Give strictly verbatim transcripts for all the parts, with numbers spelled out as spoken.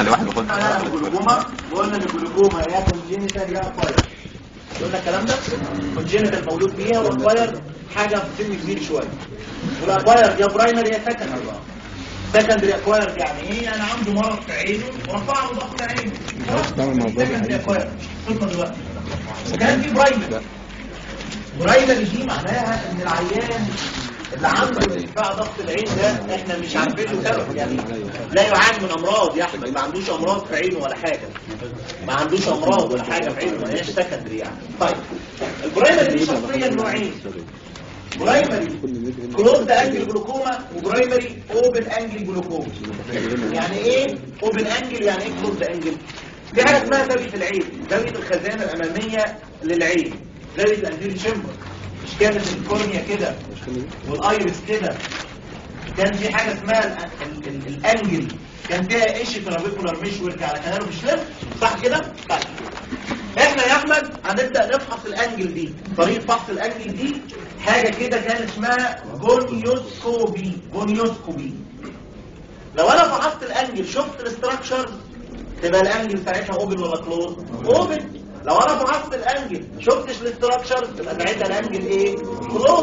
واحد بياخد الجلوكوما. وقلنا ان الجلوكوما يا كونجينيتال يا اكواير. قلنا الكلام ده كونجينيتال مولود بيها، واكواير حاجه في سن كبير شويه. والاكواير يا برايمري يا سكندري. سكندري اكواير يعني ايه؟ يعني عنده مرض في عينه ورفع له ضغط عينه. سكندري اكواير قلنا دلوقتي. وكان في برايمري. برايمري دي معناها ان العيان اللي عنده ارتفاع ضغط العين ده احنا مش عارفين له سبب، يعني لا يعاني من امراض يا احمد، ما عندوش امراض في عينه ولا حاجه، ما عندوش امراض ولا حاجه في عينه، ما هياش سكندري يعني. طيب البرايمري دي شخصيا نوعين، برايمري كلوزد انجل جلوكوما وبرايمري اوبن انجل جلوكوما. يعني ايه اوبن انجل؟ يعني ايه كلوزد انجل؟ في حاجه اسمها زاويه العين، زاويه الخزانه الاماميه للعين، زاويه الانتيريور تشامبر. مش كانت الكورنيا كده والايرس كده، كان في حاجه اسمها ال ال الانجل، كان فيها ايش ترابيكولار مشورك على كناله مش لف، صح كده؟ طيب احنا يا احمد هنبدا نفحص الانجل دي. طريقه فحص الانجل دي حاجه كده كان اسمها جونيوسكوبي. جونيوسكوبي لو انا فحصت الانجل شفت الاستراكشر تبقى الانجل ساعتها اوبن ولا كلوز؟ اوبن. لو انا فحصت الانجل شفتش الاستراكشر تبقى ساعتها الانجل ايه؟ كلوز.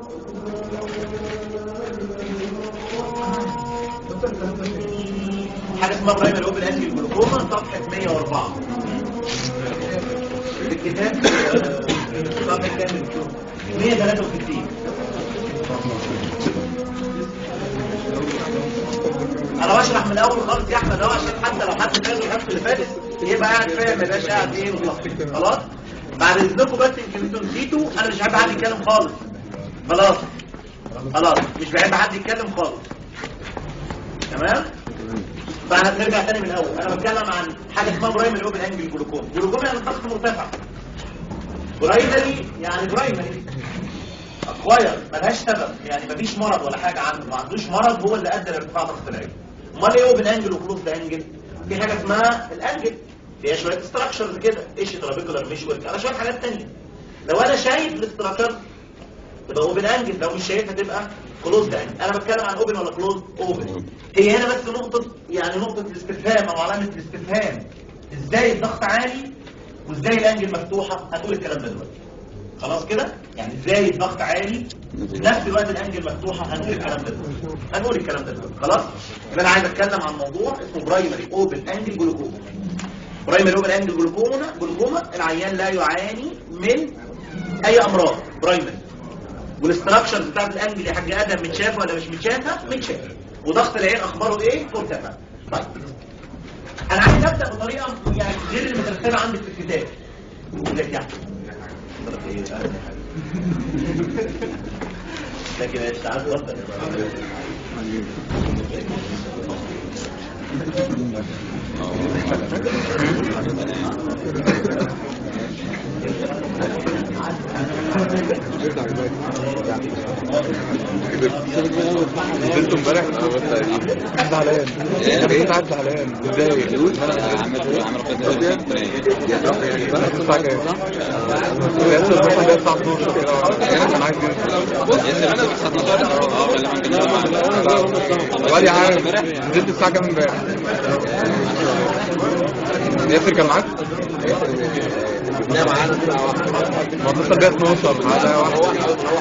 حاجه اسمها برايمري اوبن انجل جلوكوما، صفحه مية واربعة الكتاب، صفحه كام؟ مية وتلاتة وستين. انا بشرح من الاول خالص يا احمد اهو، عشان حتى لو حد فاهم الحصه اللي فاتت يبقى قاعد فاهم، ما يبقاش قاعد ايه متلخبط. خلاص بعد اذنكم بس يمكن انتوا نسيتوا، انا مش بحب حد يتكلم خالص. خلاص خلاص مش بحب حد يتكلم خالص. تمام؟ فهنرجع تاني من الاول. انا بتكلم عن حاجه اسمها برايمري اوبن انجل جلوكوما. جلوكوما يعني ضغط مرتفع. برايمري يعني برايمري اكواير ملهاش سبب، يعني مفيش مرض ولا حاجه عنده، ما عندوش مرض هو اللي ادى لارتفاع ضغط العين. امال ايه اوبن انجل وكلوزد انجل؟ في حاجه اسمها الانجل فيها شويه ستراكشرز كده، ايش ترابيكولار مشورك على شويه حاجات ثانيه. لو انا شايف الاستراكشر تبقى اوبن انجل، لو مش شايفها تبقى كلوزد انجل. انا بتكلم عن اوبن ولا كلوز؟ اوبن. هي هنا بس نقطه، يعني نقطه الاستفهام او علامه الاستفهام، ازاي الضغط عالي وازاي الانجل مفتوحه؟ هنقول الكلام ده دلوقتي. خلاص كده؟ يعني ازاي الضغط عالي في نفس الوقت الانجل مفتوحه؟ هنقول الكلام ده دلوقتي. هنقول الكلام ده دلوقتي. خلاص؟ يبقى انا عايز اتكلم عن موضوع اسمه برايمري اوبن انجل جلوكوما. برايمري اوبن انجل جلوكوما، جلوكوما العيان لا يعاني من اي امراض برايمري، والاستراكشرز بتاعت الانجل يا حاج ادم متشافه ولا مش متشافه؟ متشافه. وضغط العين اخباره ايه؟ مرتفع. طيب انا عايز ابدا بطريقه يعني غير المترتبه عندك في الكتاب. لك يعني لكن ايش تعال وصل انتوا امبارح قاعد زعلان ايه قاعد زعلان ازاي عمل عمل قدام يا رب يعني بقى الساعه كام يا اسطى الصبح ده الساعه اتناشر كده انا معاك وادي عارف نزلت الساعه كام امبارح ياسر كان معاك لا معانا الساعه واحدة ما اتصل بيا اتناشر على واحد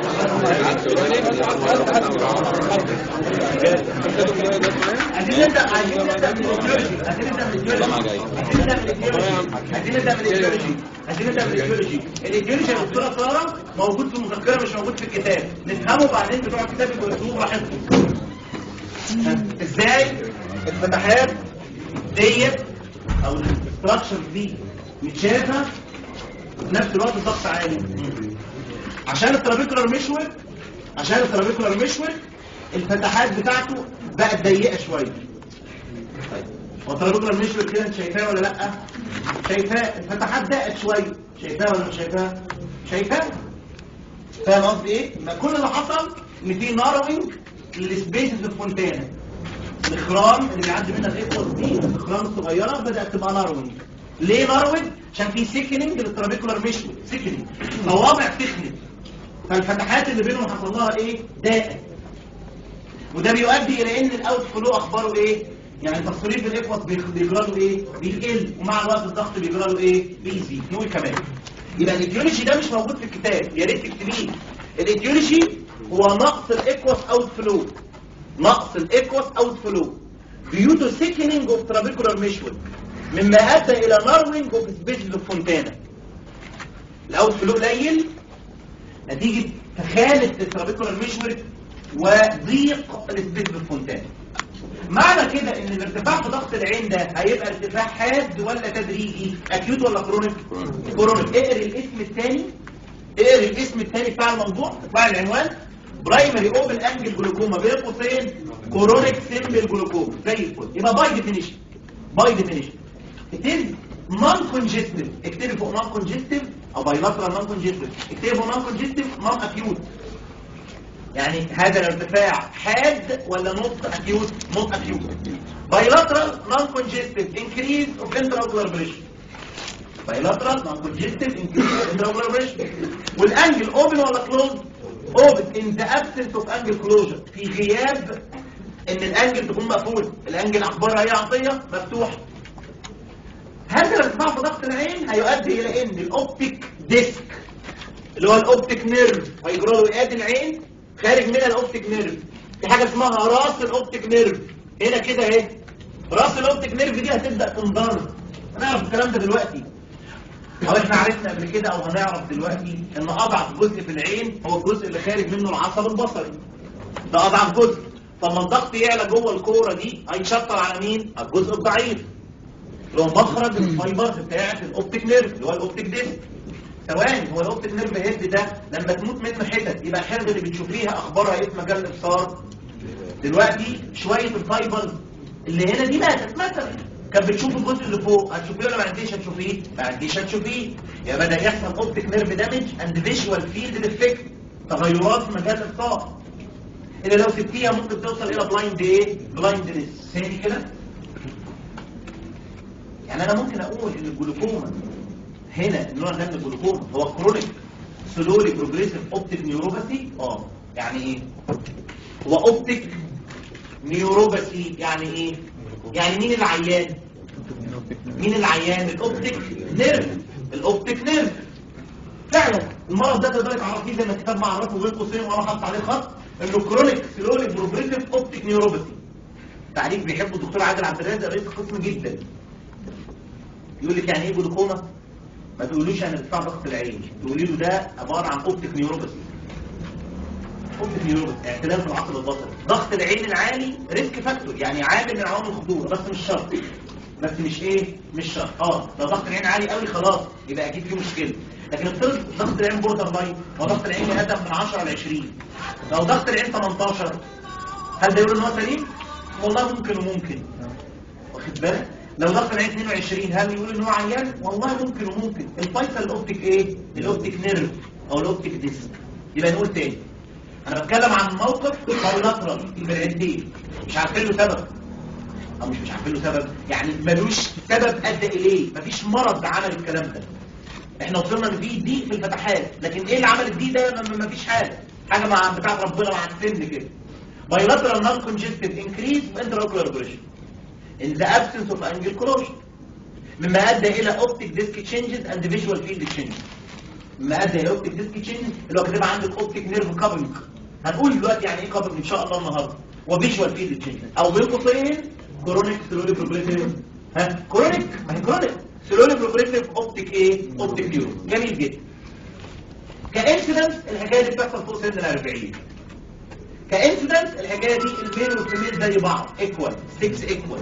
عايزين نبدا عايزين نبدا من الجيولوجي عايزين نبدا من الجيولوجي عايزين نبدا من الجيولوجي عايزين نبدا من الجيولوجي الجيولوجي يا دكتوره ساره موجود في المذكره مش موجود في الكتاب، نفهمه بعدين بتوع الكتاب يقولوا براحتكم. ازاي الفتحات ديت او الاستراكشر دي متشافه وفي نفس الوقت الضغط عالي؟ عشان الترابيكولار مشور عشان الترابيكولار مشور الفتحات بتاعته بقت ضيقه شويه. طيب هو الترابيكولار مشور كده انت شايفاه ولا لا؟ شايفاه. الفتحات ضاقت شويه، شايفاه ولا مش شايفاه؟ شايفاه. فاهم قصدي ايه؟ ما كل اللي حصل ان في ناروينج للسبيسز الفونتانا، الاخرام اللي بيعدي منها الايكوس دي الاخرام الصغيره بدات تبقى ناروينج. ليه ناروينج؟ عشان في سيكننج للترابيكولار مشور، سيكننج صوابع تخنت، فالفتحات اللي بينهم حصل لها ايه؟ ضاقت، وده بيؤدي الى ان الاوت فلو اخباره ايه؟ يعني تصريف الاكوس بيجرى له ايه؟ بيقل، ومع الوقت الضغط بيجرى له ايه؟ بيزيد. نقول كمان يبقى الايديولوجي ده مش موجود في الكتاب، يا ريت تكتبيه. الايديولوجي هو نقص الاكوس اوت فلو، نقص الاكوس اوت فلو due to thickening of trabecular meshwork مما ادى الى narrowing of spaces of fontana. الاوت فلو قليل نتيجه تخانه الترابيكولار ميشورك وضيق السبيس اوف فونتانا. معنى كده ان الارتفاع في ضغط العين ده هيبقى ارتفاع حاد ولا تدريجي؟ اكيوت ولا كرونيك؟ كرونيك. اقري الاسم الثاني، اقري الاسم الثاني بتاع الموضوع بتاع العنوان، برايمري اوبن انجل جلوكوما بين قوسين كرونيك سيمبل جلوكوما. زي الفل. يبقى باي ديفينيشن، باي ديفينيشن اتز نون كونجستيف. اكتبي فوق نون كونجستيف او بايلاترال نون كونجستيف، اكتبي فوق نون كونجستيف نون اكيوت. يعني هذا الارتفاع حاد ولا نوت اكيوت؟ نوت اكيوت. بايلاترال نون كونجستيف انكريز اوف انتراوكولار بريشر، بايلاترال نون كونجستيف انكريز اوف انتراوكولار بريشر. والانجل اوبن ولا كلوز؟ اوبن ان ذا ابسنس اوف انجل كلوجر، في غياب ان الانجل تكون مقفول. الانجل اخبارها هي عطيه مفتوحه. هذا الارتفاع في ضغط العين هيؤدي الى ان الاوبتيك ديسك اللي هو الاوبتيك نيرف هيجرى له اياد العين، خارج منها الاوبتيك نيرف. في حاجه اسمها راس الاوبتيك نيرف هنا كده اهي. راس الاوبتيك نيرف دي هتبدا تنضر. هنعرف الكلام ده دلوقتي، او احنا عرفنا قبل كده او هنعرف دلوقتي ان اضعف جزء في العين هو الجزء اللي خارج منه العصب البصري. ده اضعف جزء. فلما الضغط يعلى جوه الكوره دي هيشطر على مين؟ على الجزء الضعيف اللي هو مخرج الفايبر بتاعه الاوبتيك نيرف اللي هو الاوبتيك ديسك. ثواني، هو الاوبتيك نيرف هيد ده لما تموت منه حتت يبقى الحتت اللي بتشوفيها اخبارها ايه في مجال الابصار؟ دلوقتي شويه الفايبرز اللي هنا دي ماتت مثلا، كانت بتشوف الجزء اللي فوق، هتشوفيه ولا ما عنديش هتشوفيه؟ ما عنديش هتشوفيه. يبقى بدا يحصل اوبتيك نيرف دامج اند فيجوال فيلد ديفكت، تغيرات في مجال الابصار اللي لو سبتيها ممكن توصل الى بلايند ايه؟ بلايندنس. ثاني كده يعني انا ممكن اقول ان الجلوكوما هنا النوع ده من الجلوكوما هو كرونيك سلولي بروجريسيف اوبتيك نيوروباثي. اه يعني ايه؟ هو اوبتيك نيوروباثي يعني ايه؟ يعني مين العيان؟ مين العيان؟ الاوبتيك نيرف، الاوبتيك نيرف. فعلا المرض ده تقدر تعرفيه زي ما الكتاب معرفه بين قوسين وانا حاطط عليه خط انه كرونيك سلولي بروجريسيف اوبتيك نيوروباثي. تعريف بيحبه الدكتور عادل عبد الرازق رئيس القسم جدا. يقول لك يعني ايه جلوكوما؟ ما تقولوش انا ارتفاع ضغط العين، تقولي له ده عباره عن اوبتيك نيوروباثي. اوبتيك نيوروباثي اعتلال في العصب البصري. ضغط العين العالي ريسك فاكتور، يعني عامل من عوامل الخطوره بس مش شرط. بس مش ايه؟ مش شرط. اه لو ضغط العين عالي قوي خلاص يبقى اكيد في مشكله. لكن افترض ضغط العين بوردر لاين، وضغط العين يقدم من عشرة ل عشرين. لو ضغط العين ثمانية عشر هل ده يقول ان هو سليم؟ والله ممكن وممكن. واخد بالك؟ لو ضغط العين اثنين وعشرين هل يقول ان هو عيان؟ والله ممكن وممكن. الفيصل الاوبتيك ايه؟ الاوبتيك نيرف او الاوبتيك ديسك. يبقى نقول تاني انا بتكلم عن موقف بايلاترال في العينتين مش عارفين له سبب، او مش مش عارفين له سبب يعني ملوش سبب ادى اليه، مفيش مرض عمل الكلام ده. احنا وصلنا ان في ضيق في الفتحات، لكن ايه اللي عمل الضيق ده؟ مفيش حاجه، حاجه مع بتاعت ربنا مع السن كده. بايلاترال نون كونجستيف انكريز انتراوكولار بريشر in the absence of angle closure مما ادى الى اوبتيك ديسك changes and visual field changes. مما ادى الى اوبتيك ديسك changes اللي هو كده عندك اوبتيك نيرف كابلنج. هنقول دلوقتي يعني ايه كابلنج ان شاء الله النهارده. وفيجوال فيلد changes او بين قوسين كرونيك سلولي بروجريسيف. ها كرونيك ما هي كرونيك سلولي بروجريسيف اوبتيك ايه؟ اوبتيك نيورو. جميل جدا. كانسيدنس الحكايه دي بتحصل فوق سن ال أربعين. كانسيدنس الحكايه دي الميل والفيميل زي بعض ايكوال ستة ايكوال.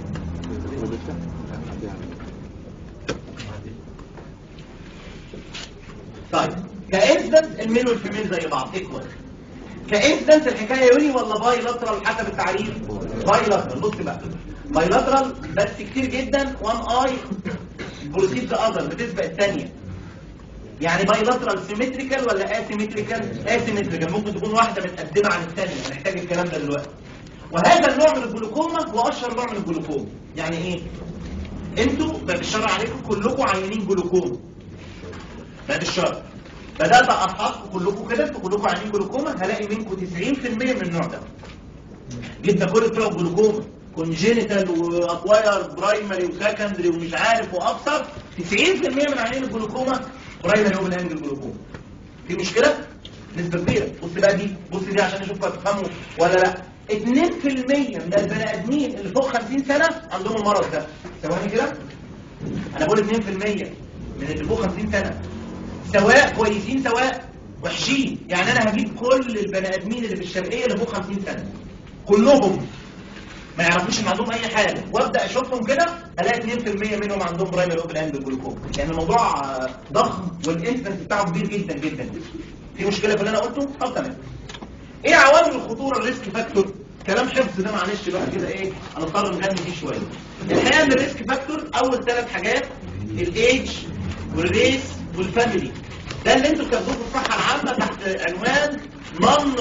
طيب كانسيدنس الميل والفيميل زي بعض ايكوال. كانسيدنس الحكايه يوني ولا باي لاترال حسب التعريف؟ باي لاترال. بص بقى باي لاترال بس كتير جدا وان اي بروسيد ذا اذر بتسبق الثانيه. يعني باي لاترال سيمتريكال ولا اسيمتريكال؟ اسيمتريكال. ممكن تكون واحده متقدمه عن الثانيه، هنحتاج الكلام ده دلوقتي. وهذا النوع من الجلوكوما هو اشهر نوع من الجلوكوما. يعني ايه؟ انتوا بعد الشر عليكم كلكم عيانين جلوكوما. بعد الشر بدات افحصكم كلكم كده، انتوا كلكم عيانين جلوكوما، هلاقي منكم تسعين في المية من النوع ده. جبت كل بتوع الجلوكوما كونجينيتال واكواير برايمري وسكندري ومش عارف وابصر، تسعين في المية من عيانين الجلوكوما برايمري اوبن انجل جلوكوما. في مشكله؟ نسبه كبيره. بص بقى دي، بص دي عشان اشوفكم هتفهموا ولا لا. اتنين في المية من البني ادمين اللي فوق خمسين سنه عندهم المرض ده. ثواني كده، انا بقول اتنين في المية من اللي فوق خمسين سنه، سواء كويسين سواء وحشين. يعني انا هجيب كل البني ادمين اللي في الشرقيه اللي فوق خمسين سنه كلهم ما يعرفوش ان عندهم اي حاجه، وابدا اشوفهم كده الاقي اتنين في المية منهم عندهم برايمري اوبن انجل جلوكوما. يعني الموضوع ضخم والانسنس بتاعه كبير جدا جدا. في مشكله في اللي انا قلته؟ طب تمام. ايه عوامل الخطوره الريسك فاكتور؟ كلام حفظ ده معلش بقى كده ايه، هنضطر نغني فيه شويه. الحقيقه ان الريسك فاكتور اول ثلاث حاجات الايدج والريس والفاميلي. ده اللي انتوا كاتبوه في الصحه العامه تحت عنوان نون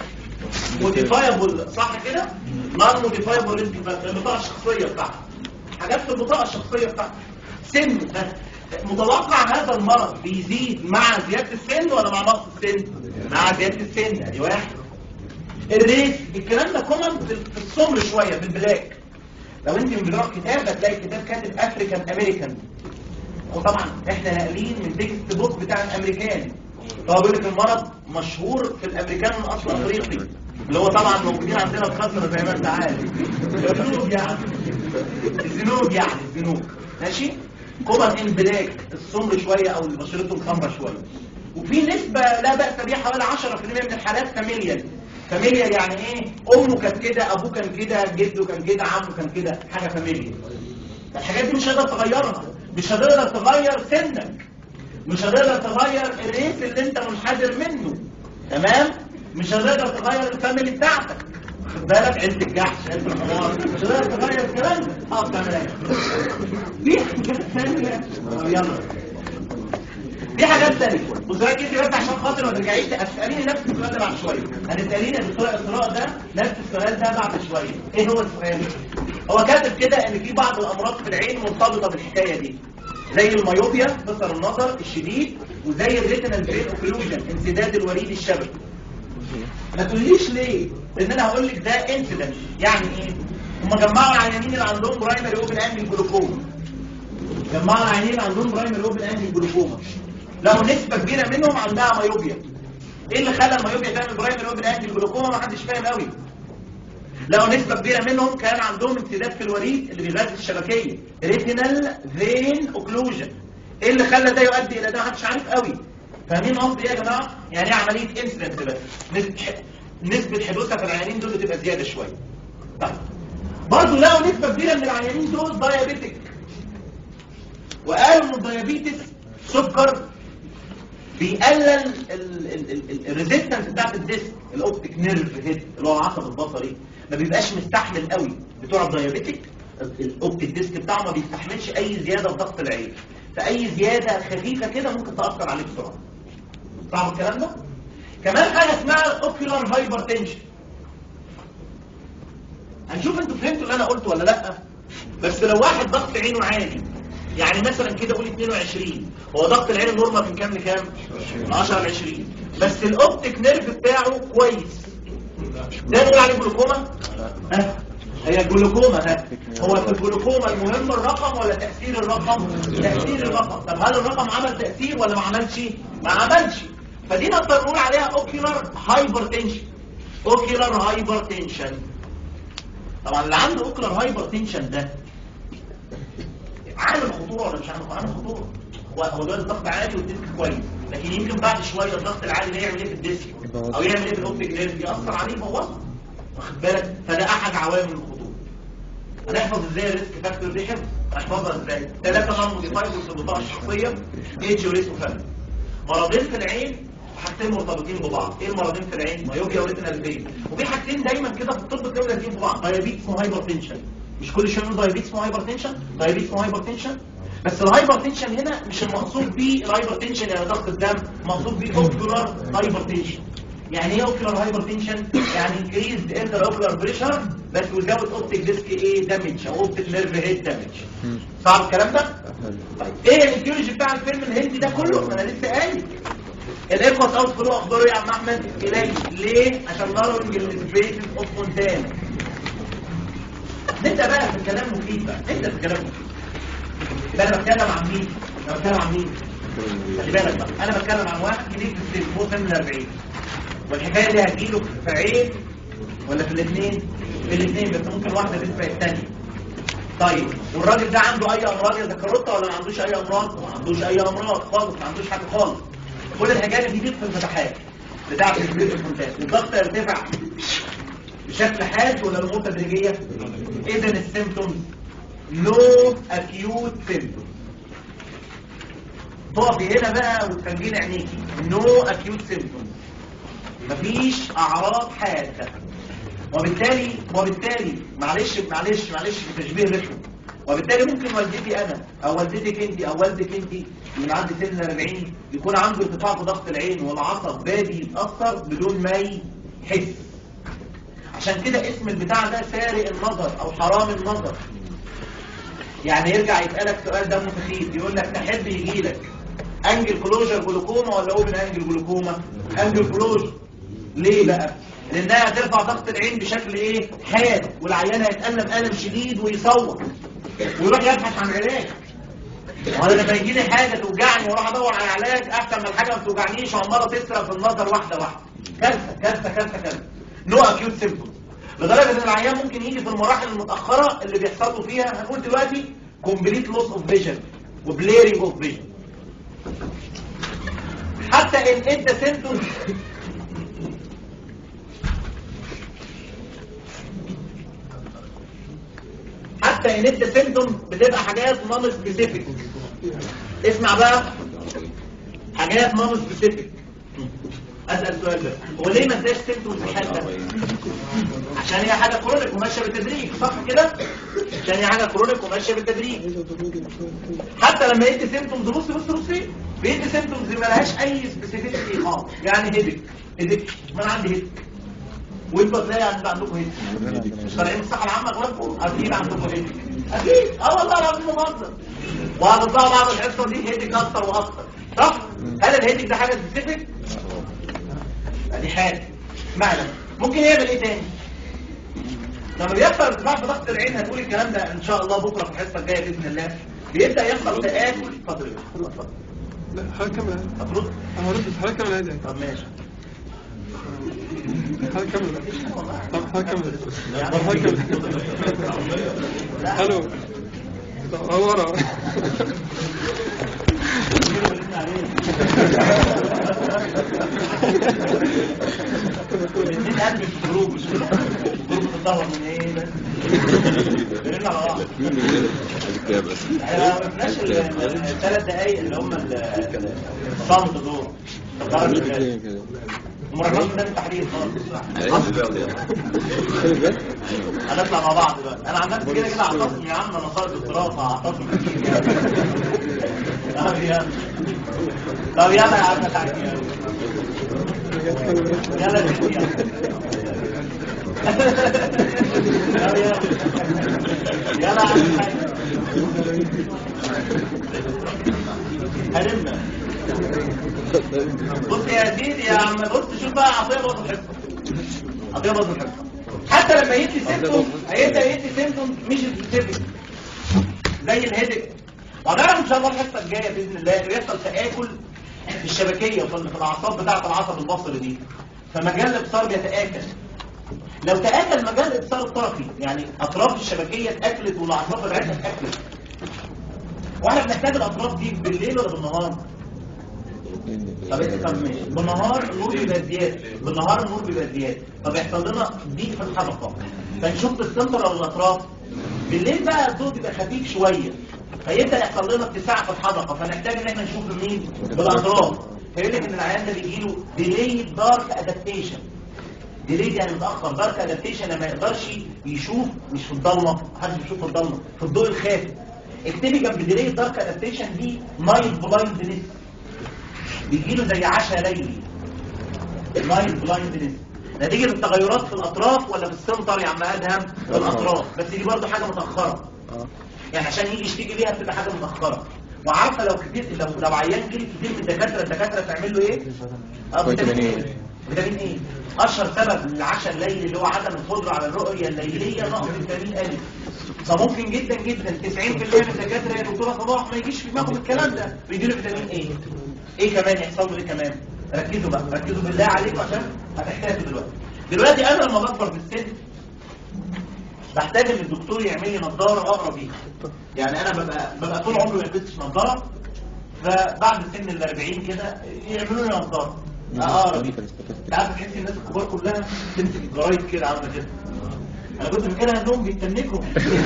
موديفايبل، صح كده؟ نون موديفايبل ريسك فاكتور، البطاقه الشخصيه بتاعتك. حاجات في البطاقه الشخصيه بتاعتك. سن، متوقع هذا المرض بيزيد مع زياده السن ولا مع نقص السن؟ مع زياده السن، ادي واحد. الريس، الكلام ده كومن في السمر شويه في البلاك. لو انت من بتقرا كتاب هتلاقي الكتاب كاتب افريكان امريكان، وطبعا احنا ناقلين من تكست بوك بتاع الامريكان. هو بيقول لك المرض مشهور في الامريكان من اصل افريقي، اللي هو طبعا موجودين عندنا في خزنه زي ما انت عارف. الزنوج يعني الزنوج يعني الزنوج ماشي. كومن ان بلاك، السمر شويه او بشرته الخضراء شويه. وفي نسبه لا باس بها حوالي عشرة في المية من الحالات فاميليال. فاميليال يعني ايه؟ امه كانت كده، ابوه كان كده، جده كان كده، عمه كان كده، حاجه فاميليال. الحاجات دي مش هتقدر تغيرها، مش هتقدر تغير سنك، مش هتقدر تغير الريس اللي انت منحدر منه، تمام؟ مش هتقدر تغير الفاميلي بتاعتك، خد بالك، عيله الجحش، عيله الحمار، مش هتقدر تغير الكلام ده. اه بتعمل ايه؟ في حاجات ثانيه. يلا دي حاجات ثانيه. بص ركز كده بس عشان خاطر ما ترجعيش تساليني نفس السؤال ده بعد شويه. هتساليني الدكتور اسراء ده نفس السؤال ده بعد شويه. ايه هو السؤال؟ هو كاتب كده ان في بعض الامراض في العين مرتبطه بالحكايه دي، زي الميوبيا قصر النظر الشديد، وزي الريتينال برين اوكلوجن انسداد الوريد الشبكي. ما تقوليش ليه، لان انا هقول لك ده انسيدنت. يعني ايه؟ هم جمعوا العيانين اللي عندهم برايمري اوبن انجل جلوكوما، جمعوا العيانين اللي عندهم برايمري اوبن انجل جلوكوما، لو نسبه كبيره منهم عندها ميوبيا. ايه اللي خلى الميوبيا تعمل برايمري اوبن انجل جلوكوما؟ ما حدش فاهم قوي. لو نسبه كبيره منهم كان عندهم انسداد في الوريد اللي بيغذي الشبكيه، ريتينال فين اوكلوجن. ايه اللي خلى ده يؤدي الى ده؟ ما حدش عارف قوي. فاهمين قصدي ايه يا جماعه؟ يعني ايه عمليه انسيدنت بس، نسبه نسبه حدوثها في العيانين دول بتبقى زياده شويه. طيب برضه لقوا نسبه كبيره من العيانين دول دايابيتك، وقالوا ان الدايابيتس سكر بيقلل الريزيستنس بتاعت الديسك، الاوبتيك نيرف هيد اللي هو العصب البصري، ما بيبقاش مستحمل قوي. بتوع الدايابيتك الاوبتيك ديسك بتاعه ما بيستحملش اي زياده في ضغط العين، فاي زياده خفيفه كده ممكن تاثر عليه بسرعه. صعب الكلام ده؟ كمان حاجه اسمها اوكيولار هايبرتنشن. هنشوف انتوا فهمتوا اللي انا قلته ولا لا. بس لو واحد ضغط عينه عالي، يعني مثلا كده قول اتنين وعشرين، هو ضغط العين النورمال من كام لكام؟ من عشرة ل عشرين، بس الاوبتيك نيرف بتاعه كويس، ده نقول عليه جلوكوما؟ ها هي الجلوكوما. ها هو في الجلوكوما المهم الرقم ولا تاثير الرقم؟ تاثير الرقم. طب هل الرقم عمل تاثير ولا ما عملش؟ ما عملش. فدي نقدر نقول عليها اوكيولار هايبرتنشن. اوكيولار هايبرتنشن. طبعا اللي عنده اوكيولار هايبرتنشن ده عامل خطوره ولا مش عامل عامل خطوره؟ هو هو دلوقتي الضغط عالي والديسك كويس، لكن يمكن بعد شويه الضغط العالي ده يعمل ايه في الديسك او يعمل ايه في الاوبتيك نيرف، ياثر عليه يبوظه، واخد بالك؟ فده احد عوامل الخطوره. هنحفظ ازاي الريسك فاكتور دي؟ حفظ هنحفظها ازاي؟ ثلاثه نون موديفايبلز في البطاقه الشخصيه، ايدج وريس وفاميلي. مرضين في العين حاجتين مرتبطين ببعض. ايه المرضين في العين؟ مايوبيا وريتينال فين. وفي حاجتين دايما كده في الطب تلاقيهم لازقين في بعض، دايابيتس وهايبرتنشن. مش كل شويه نقول دايابيتس وهايبرتنشن، دايابيتس وهايبرتنشن. بس الهايبرتنشن هنا مش المقصود بيه الهايبرتنشن يعني ضغط الدم، مقصود بيه اوكيولار هايبرتنشن. يعني ايه اوكيولار هايبرتنشن؟ يعني انكريزد انتر اوكيولار بريشر بس وزود اوبتيك ديسك ايه دامج او اوبتيك نيرف هيد دامج. صعب الكلام ده؟ طيب ايه الايديولوجي بتاع الفيلم الهندي ده كله؟ انا لسه قايل الايكوس اوت فلو اخباره يا عم احمد قليل. ليه؟ عشان نارونج السبيسز اوف مونتانا. نبدا بقى في الكلام مفيد بقى، نبدا في الكلام مفيد. يبقى انا بتكلم عن مين؟ انا بتكلم عن مين؟ خلي بالك بقى، انا بتكلم عن واحد جديد في السن فوق سن الأربعين، والحكايه دي هتجيله في عين ولا في الاثنين؟ في الاثنين، بس ممكن واحده تسبق الثانيه. طيب والراجل ده عنده اي امراض يا ذكرتها ولا ما عندوش اي امراض؟ ما عندوش اي امراض خالص، ما عندوش حاجه خالص. كل الحكايه دي بتدخل في الفتحات بتاعه الكبير الفونتان، الضغط يرتفع بشكل حاد ولا الامور تدريجيه؟ اذا السيمبتومز نو اكيوت سيمبتومز. تقفي هنا بقى وتفنجين عينيكي، نو اكيوت سيمبتومز، مفيش اعراض حاده. وبالتالي وبالتالي معلش معلش معلش في تشبيه رخم، وبالتالي ممكن والدتي انا او والدتك انت او والدك انت اللي عند سن أربعين يكون عنده ارتفاع في ضغط العين والعصب بادي يتاثر بدون ما يحس. عشان كده اسم البتاع ده سارق النظر او حرام النظر. يعني يرجع يسالك سؤال دمه خفيف، يقول لك تحب يجي لك انجل كلوجر جلوكوما ولا اوبن انجل جلوكوما؟ انجل كلوجر. ليه بقى؟ لانها هترفع ضغط العين بشكل ايه؟ حاد، والعيان هيتألم ألم شديد ويصوت ويروح يبحث عن علاج. وانا لما يجي لي حاجه توجعني واروح ادور على علاج احسن من الحاجه ما توجعنيش وعماله تسرق في النظر واحده واحده. كارثه كارثه كارثه كارثه. نو اكيوت سيمبتومز. لدرجه ان العيان ممكن يجي في المراحل المتاخره اللي بيحصل له فيها، هنقول دلوقتي كومبليت لوس اوف فيجن وبليرنج اوف فيجن. حتى ان انت سيمبتومز حتى ان انت سيمبتومز بتبقى حاجات نون سبيسيفيك. اسمع بقى، حاجات نون سبيسيفيك. اسال سؤال بس، هو ليه ما اداش سيمبتومز حاجه؟ عشان هي حاجه كرونيك وماشيه بالتدريج، صح كده؟ عشان هي حاجه كرونيك وماشيه بالتدريج. حتى لما يدي سيمبتومز، بص بص بص بيدي سيمبتومز ما لهاش اي سبيسيفيكيتي خالص. يعني هيدك هيدك ما انا عندي هيدك، وانتوا تلاقي عندكم هيدك، مش طالعين الصحه العامه اغلبكم اكيد عندكم هيدك، اكيد. اه والله العظيم بهزر. وهتطلعوا بعض الحصه دي هيدك اكتر واكتر، صح؟ هل الهيدك ده حاجه سبيسيفيك؟ دي حاجه. معنى ممكن يعمل ايه تاني؟ لما بيحصل ارتفاع في ضغط العين، هتقول الكلام ده ان شاء الله بكره في الحصه الجايه باذن الله. بيبدا يحصل تآكل. اتفضل. لا حضرتك كمل. هترد؟ انا هرد بس حضرتك كمل عادي. طب ماشي. حضرتك كمل. طب حضرتك كمل. حضرتك كمل. الو. هو ورا. الاثنين قلب الجروب، مش كده؟ الجروب بتتطور من ايه بس؟ بنرجع على بعض. احنا ما قلناش الثلاث دقايق اللي هم الصمت دول. ومرات ده التحليل خالص. هنطلع مع بعض دلوقتي. انا عن نفسي كده كده اعتصم يا عم، انا صار دكتوراه فاعتصم كتير يعني. طب يلا طب يلا يا عم تعالى يلا يا ستي يلا يلا يلا يا عم هلمنا. بص يا سيدي يا عم، بص شوف بقى عطيه باظ الحصه، عطيه باظ الحصه. حتى لما يدي سيمبتوم هيبدا يدي سيمبتوم مش سبيسيفيك زي الهيدك. وهنعرف ان شاء الله الحصه الجايه باذن الله بيحصل تآكل في الشبكيه في الاعصاب بتاعه العصب البصري دي، فمجال الابصار بيتآكل. لو تآكل مجال الابصار الطرفي، يعني اطراف الشبكيه اتاكلت والاعصاب بتاعتها اتاكلت، واحنا بنحتاج الاطراف دي بالليل ولا بالنهار؟ طب طب ماشي، بالنهار النور بيبقى زياده، بالنهار النور بيبقى زياده، فبيحصل لنا ضيق في الحلقه، فنشوف السنتر ولا الاطراف. بالليل بقى الضوء بيبقى خفيف شويه، فيبدا يحصل لنا اتساع في الحلقه، فنحتاج ان احنا نشوف مين؟ بالاطراف. فيقول لك ان العيان ده بيجي له ديلي دارك ادابتيشن. ديلي يعني متاخر، دارك ادابتيشن لما يقدرش يشوف، مش في الضلمه، محدش بيشوف في الضلمه، في الضوء الخافت. اكتبي جنب ديلي دارك ادابتيشن دي نايت بلايندنس، بيجي له زي عشاء ليلي. نايت بلايندنس نتيجه التغيرات في الاطراف ولا في السنتر يا عم ادهم؟ في الاطراف، بس دي برضه حاجه متاخره. يعني عشان يجي يشتكي بيها بتبقى حاجه متاخره. وعارفه لو كتير، لو لو عيان جري كتير من الدكاتره، الدكاتره تعمل له ايه؟ اه فيتامين فيتامين ايه؟ اشهر سبب للعشاء الليلي اللي هو عدم القدره على الرؤيه الليليه نقص فيتامين ا. فممكن جدا جدا تسعين في المية من الدكاتره يا دكتوره صباح ما يجيش في دماغهم الكلام ده، بيديله فيتامين ايه. ايه كمان يحصل له ايه كمان؟ ركزوا بقى، ركزوا بالله عليكم عشان هتحتاجوا دلوقتي. دلوقتي انا لما بكبر في السن بحتاج ان الدكتور يعمل لي نظاره اقرا بيها. يعني انا ببقى ببقى طول عمري ما لبستش نظاره، فبعد سن ال أربعين كده يعملوا لي نظاره اقرا بيها. انت عارف تحس الناس الكبار كلها تمسك الجرايد كده عامله كده. انا كنت فاكرها انهم بيتنكوا.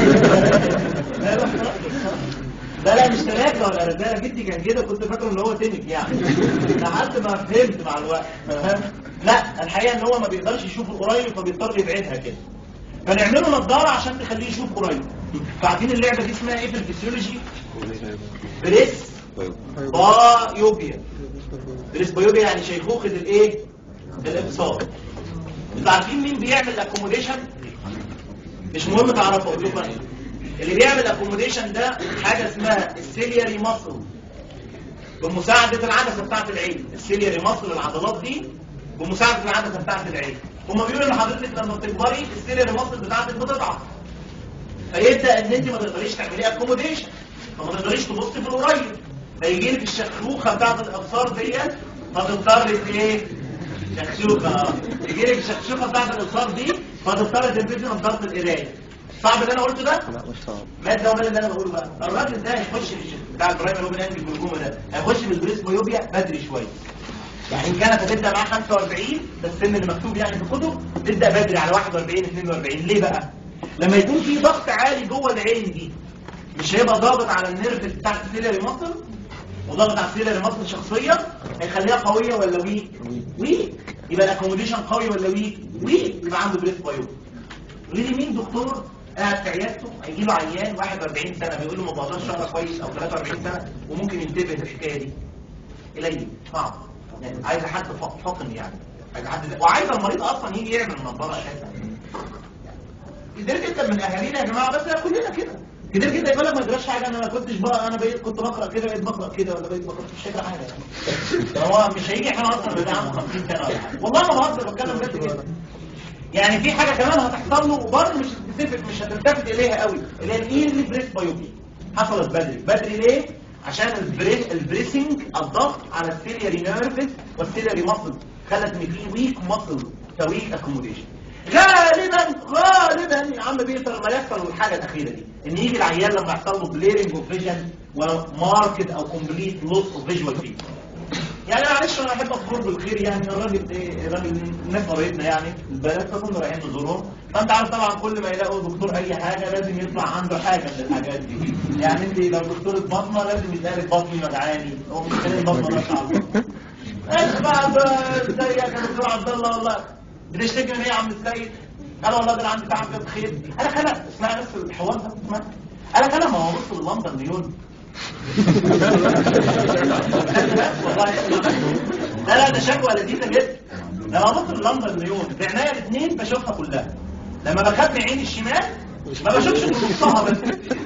لا لا لا لا مش تلاجة ولا رجاله، جدي كان كده كنت فاكره ان هو تنك يعني لحد ما فهمت مع الوقت. فاهم؟ لا الحقيقه ان هو ما بيقدرش يشوف القريب فبيضطر يبعدها كده، فنعمله نظاره عشان تخليه يشوف قريب. فعارفين اللعبه دي اسمها ايه في الفسيولوجي؟ بريس بايوبيا. بريس بايوبيا يعني شيخوخه الايه؟ الابصار. انتوا عارفين مين بيعمل اكوموديشن؟ مش مهم تعرفوا، اقول لكم اللي بيعمل اكوموديشن ده حاجه اسمها السيلياري ماسل بمساعده العدسه بتاعه العين. السيلياري ماسل العضلات دي بمساعده العدسه بتاعه العين. هم بيقولوا لحضرتك لما بتكبري السيلياري ماسل بتاعتك بتضعف، فيبدا ان انت ما تقدريش تعملي اكوموديشن، فما تقدريش تبصي في القريب، فيجي لك الشخوخه بتاعه الابصار ديت فتضطري ايه؟ شخشوخه. يجي لك الشخشوخه بتاعه الابصار دي فتضطري تلبسي نظاره القرايه. صعب اللي انا قلته ده؟ لا مش صعب. ماذا هو اللي انا بقوله بقى؟ الراجل ده هيخش بتاع البرايمري اوبن انجل جلوكوما ده هيخش بالبريس بايوبيا بدري شويه. يعني ان كانت هتبدا معاه خمسة وأربعين ده السن اللي مكتوب يعني في الكتب، تبدا بدري على واحد وأربعين اثنين وأربعين. ليه بقى؟ لما يكون في ضغط عالي جوه العين دي مش هيبقى ضاغط على النيرف بتاع السيلياري ماسل وضغط على السيلياري ماسل شخصيا، هيخليها قويه ولا ويك؟ ويك. يبقى الاكوموديشن قوي ولا ويك؟ ويك. يبقى عنده بريس بايوبيا. ليه مين دكتور قاعد في عيادته هيجي له عيان واحد وأربعين سنه بيقول له ما بقدرش اقرا كويس او ثلاثة وأربعين سنه وممكن ينتبه للحكايه دي؟ قليل، صعب. يعني عايز حد فاطن يعني، عايز حد، وعايز المريض اصلا يجي يعمل نظاره اساسا. كتير جدا من اهالينا يا جماعه، بس كلنا كده كتير جدا يقول لك ما تقراش حاجه، انا ما كنتش بقى، انا بقيت كنت بقرا كده بقيت بقرا كده ولا بقيت بقرا مش فاكر حاجه يعني. هو مش هيجي احنا اصلا بقى عنده خمسين سنه ولا حاجه. والله ما بهزر بتكلم جد كده. يعني في حاجه كمان هتحصل له وبرضه مش سبيسيفيك مش هتلتفت اليها قوي، اللي هي الايرلي بريس بايوبيا. حصلت بدري. بدري ليه؟ عشان البريس البريسنج الضغط على السيلياري نيرفز والسيلياري ماسل خلت ان في ويك ماسل فويك اكوموديشن. غالبا غالبا يا عم بيقدر ما يحصل الحاجه الاخيره دي، ان يجي العيان لما يحصل له بليرنج اوف فيجن وماركت او كومبليت لوس اوف فيجوال فيلد. يعني معلش انا احب اذكر بالخير يعني الراجل ايه الراجل الناس قريتنا يعني البنات كنا رايحين نزورهم، فانت عارف طبعا كل ما يلاقوا دكتور اي حاجه لازم يطلع عنده حاجه من الحاجات دي. يعني انت لو دكتور بطنه لازم يتقال بطني مجعاني، هو مش كده البطنه ده صعب. اسمع ازيك يا دكتور عبد الله، والله بتشتكي من ايه يا عم السيد؟ قال والله ده انا عندي تعب في الخير. انا خلق اسمع بس الحوار ده اسمع. انا خلق ما هو بص للندن نيون. لا لا ده شكوى لذيذه جدا. لما ببص للندن نيون بعناية الاثنين بشوفها كلها. لما بخبي عيني الشمال ما بشوفش من نصها بس.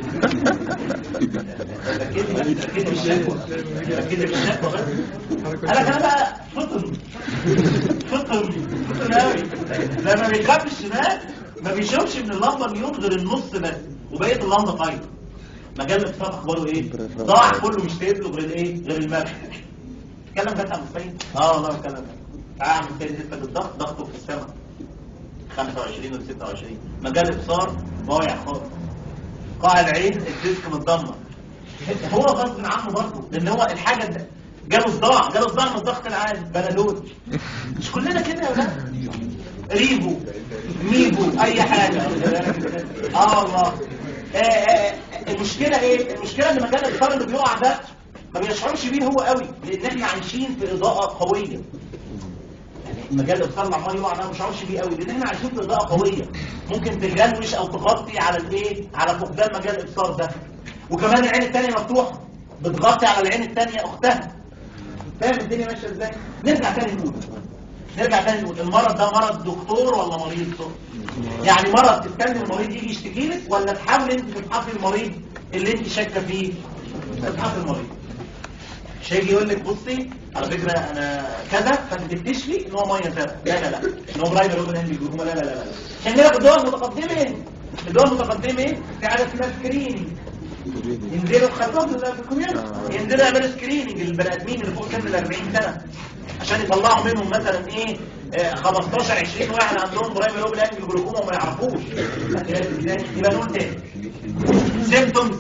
ركزي بس ركزي بالشكوى ركزي بالشكوى بس. انا كمان بقى فطن فطن فطن قوي. لما بيخبي الشمال ما بيشوفش من اللمبه نيون غير النص بس وبقيه اللمبه طايره. مجال الاتصال اخباره ايه؟ ضاع كله مش سايب له غير الايه؟ غير المرح. اتكلم جد عن السيد؟ اه والله اتكلم. تعال عن السيد لسه بالضغط ضغطه في السماء خمسة وعشرين ولا ستة وعشرين. مجال الابصار ضايع خالص. قاع العين الديسك متدمر. هو غصب عنه برضه لان هو الحاجه ده جاله صداع جاله صداع من الضغط العالي بنادول. مش كلنا كده يا ولاد؟ ريبو ميبو اي حاجه. اه والله. آه آه المشكله ايه؟ المشكله ان مجال الابصار اللي بيقع ده ما بيشعرش بيه هو قوي لان احنا عايشين في اضاءه قويه. يعني مجال الابصار اللي عمال يقع ده ما بيشعرش بيه قوي لان احنا عايشين في اضاءه قويه ممكن تجلوش او تغطي على الايه؟ على فقدان مجال الابصار ده. وكمان العين الثانيه مفتوحه بتغطي على العين الثانيه اختها. فاهم الدنيا ماشيه ازاي؟ نرجع تاني نقول نرجع تاني نقول المرض ده مرض دكتور ولا مريض؟ يعني مرض تستنى المريض يجي يشتكي لك ولا تحاول انت تفحصي المريض اللي انت شاكه فيه؟ تفحصي المريض. مش هيجي يقول لك بصي على فكره انا كذا، فانت تكتشفي ان هو ميه زرقاء. لا لا لا ان هو برايمري اوبن انجل جلوكوما. لا لا لا لا عشان كده في الدول المتقدمه الدول المتقدمه في حاجه اسمها سكريننج. ينزلوا خدوهم في الكوميونتي، ينزلوا يعملوا سكريننج للبني ادمين اللي فوق سن ال أربعين سنه عشان يطلعوا منهم مثلا ايه خمستاشر عشرين واحد عندهم برايمري اوبن انجل جلوكوما وما يعرفوش. يبقى نقول تاني سيمبتومز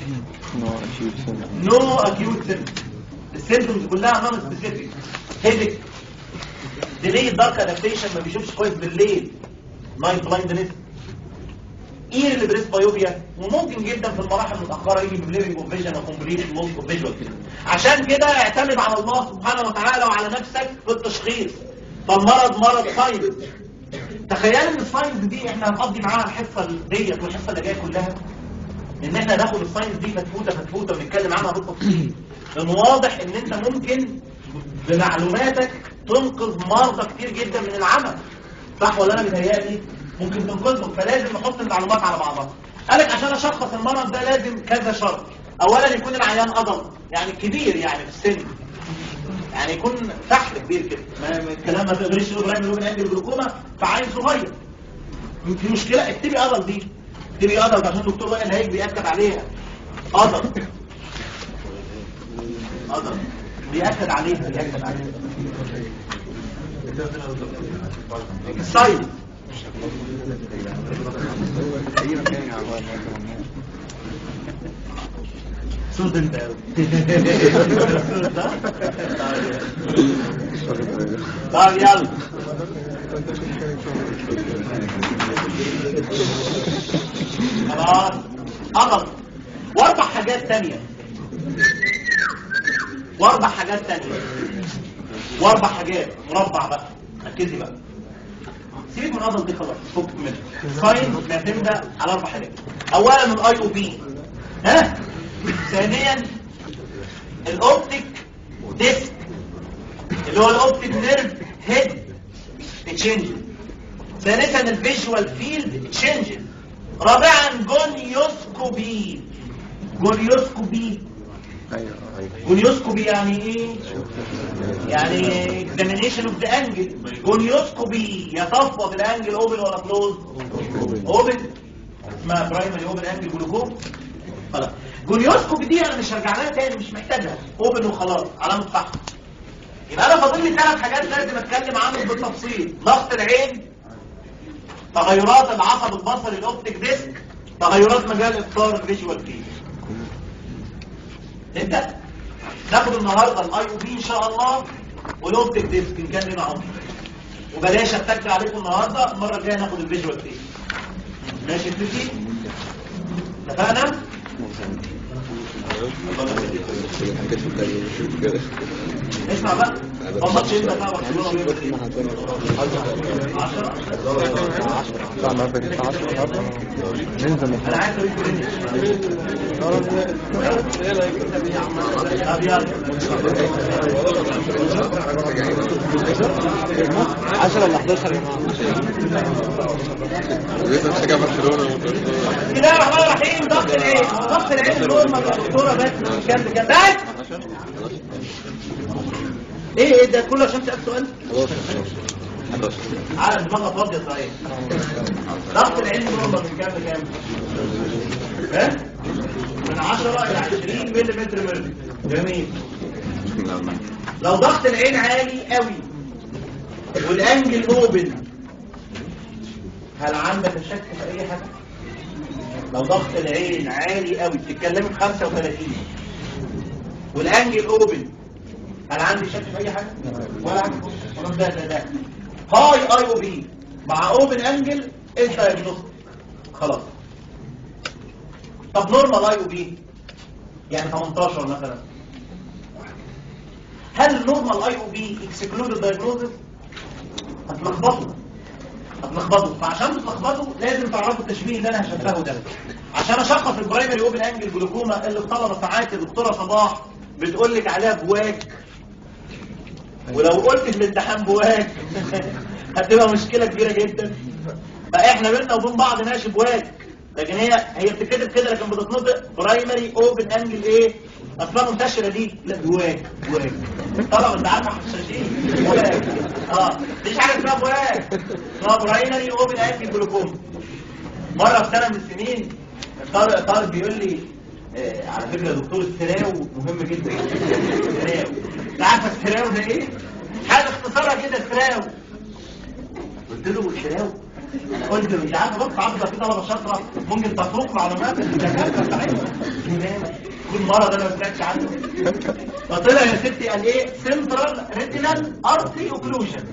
نو اكيوت سيمبتومز. السيمبتومز كلها نون سبيسيفيك. هيدك، ديلي دارك ادابتيشن، ما بيشوفش كويس بالليل، نايت بلايندنس، اير بريس بايوبيا، وممكن جدا في المراحل المتاخره يجي بليرنج اوف فيجن وكومبليت لوس اوف فيجوال كده. عشان كده اعتمد على الله سبحانه وتعالى وعلى نفسك في التشخيص. فالمرض مرض ساينس. تخيل ان الساينس دي احنا هنقضي معاها الحصه ديت والحصه اللي جايه كلها ان احنا ناخد الساينس دي فتفوته فتفوته ونتكلم عنها بالتفصيل، لان واضح ان انت ممكن بمعلوماتك تنقذ مرضى كتير جدا من العمى. صح ولا انا بيتهيألي؟ ممكن تنقذهم. فلازم نحط المعلومات على بعضها. قالك عشان اشخص المرض ده لازم كذا شرط. اولا يكون العيان أضل، يعني كبير يعني في السن، يعني يكون فحل كبير كده. الكلام ما تقدريش تقول برايمري اوبن انجل جلوكوما فعين صغير. في مشكله اكتبي أضل دي، اكتبي أضل عشان الدكتور وائل هيك بيأكد عليها. أضل أضل بيأكد عليها بيأكد عليها. السايد صوت انت قوي. طيب يلا خلاص. أضل واربع حاجات تانية واربع حاجات تانية واربع حاجات مربع بقى. ركزي بقى، سيبك من أضل دي خلاص، فك منها. ساين معتمدة على اربع حاجات. اولا الاي او بي، ها. ثانيا الاوبتيك ديسك اللي هو الاوبتيك نيرف هيد تشينج. ثالثا الفيجوال فيلد تشينج. رابعا جونيوسكوبي. جونيوسكوبي جونيوسكوبي يعني ايه؟ يعني examination of the angle. جونيوسكوبي يتفوض الانجل اوبن ولا كلوز؟ اوبن. اسمها برايمري اوبن انجل جلوكوما. خلاص. جونيوسكوبي دي انا مش هرجع لها تاني، مش محتاجها، اوبن وخلاص، علامه صح. يبقى انا فاضل لي ثلاث حاجات لازم اتكلم عنهم بالتفصيل. ضغط العين، تغيرات العصب البصري الاوبتيك ديسك، تغيرات مجال ابصار الفيجوال فيلد. نبدا ناخد النهارده الاي او بي ان شاء الله والاوبتيك ديسك ان كان لنا عمر، وبلاش اتك عليكم النهارده. المره الجايه ناخد الفيجوال فيلد. ماشي تيجي؟ اتفقنا؟ اسمع بقى، بطلتش انت بقى برشلونه عشرة ننزل. انا عايز اوريك عشرة ولا حداشر يا جماعه. بسم الله الرحمن الرحيم. ضغط العين، ضغط العين نورمال يا دكتوره بس كام بكام بس؟ ايه ايه ده كله عشان تسال سؤال؟ على دماغك فاضيه صحيح. ضغط العين نورمال من كام لكام؟ ها؟ من عشرة الى عشرين ملم مربع. جميل. لو ضغط العين عالي قوي والانجل اوبن، هل عندك شك في اي حاجه؟ لو ضغط العين عالي قوي، بتتكلمي في خمسة وثلاثين والانجل اوبن، هل عندي شك في اي حاجه؟ ولا عندي. خلاص ده ده ده هاي اي او بي مع اوبن انجل انت دايجنوستيك خلاص. طب نورمال اي او بي يعني ثمانية عشر مثلا، هل النورمال اي او بي اكسكلود دايجنوستيك؟ هتلخبطوا هتلخبطوا فعشان تلخبطوا لازم تعرفوا التشبيه اللي انا هشبهه ده. عشان اشخص البرايمري اوبن انجل جلوكوما اللي الطلبه ساعات الدكتوره صباح بتقول لك عليها بواك، ولو قلت في الامتحان بواك هتبقى مشكله كبيره جدا. فاحنا بينا وبين بعض ماشي بواك، لكن هي هي بتتكتب كده لكن بتتنطق برايمري اوبن انجل ايه؟ اصلا منتشره دي. لا بواك بواك طبعا انت عارفه حشاشين بواك. اه مفيش حاجه اسمها بواك، اسمها برايمري اوبن انجل جلوكوما. مره في سنه من السنين طالب طالب بيقول لي آه على فكره يا دكتور السراو مهم جدا. السراو انت عارفه السراو ده ايه؟ حاجه اختصارها كده السراو. قلت له السراو انا قلت مش عارف بص عارفه في طلبه شاطره ممكن تفرق معلومات الدكاتره بتاعتهم كل مره ده انا ما سمعتش عنه. فطلع يا ستي قال ايه؟ سنترال ريتينال ارتري اوكلوجن.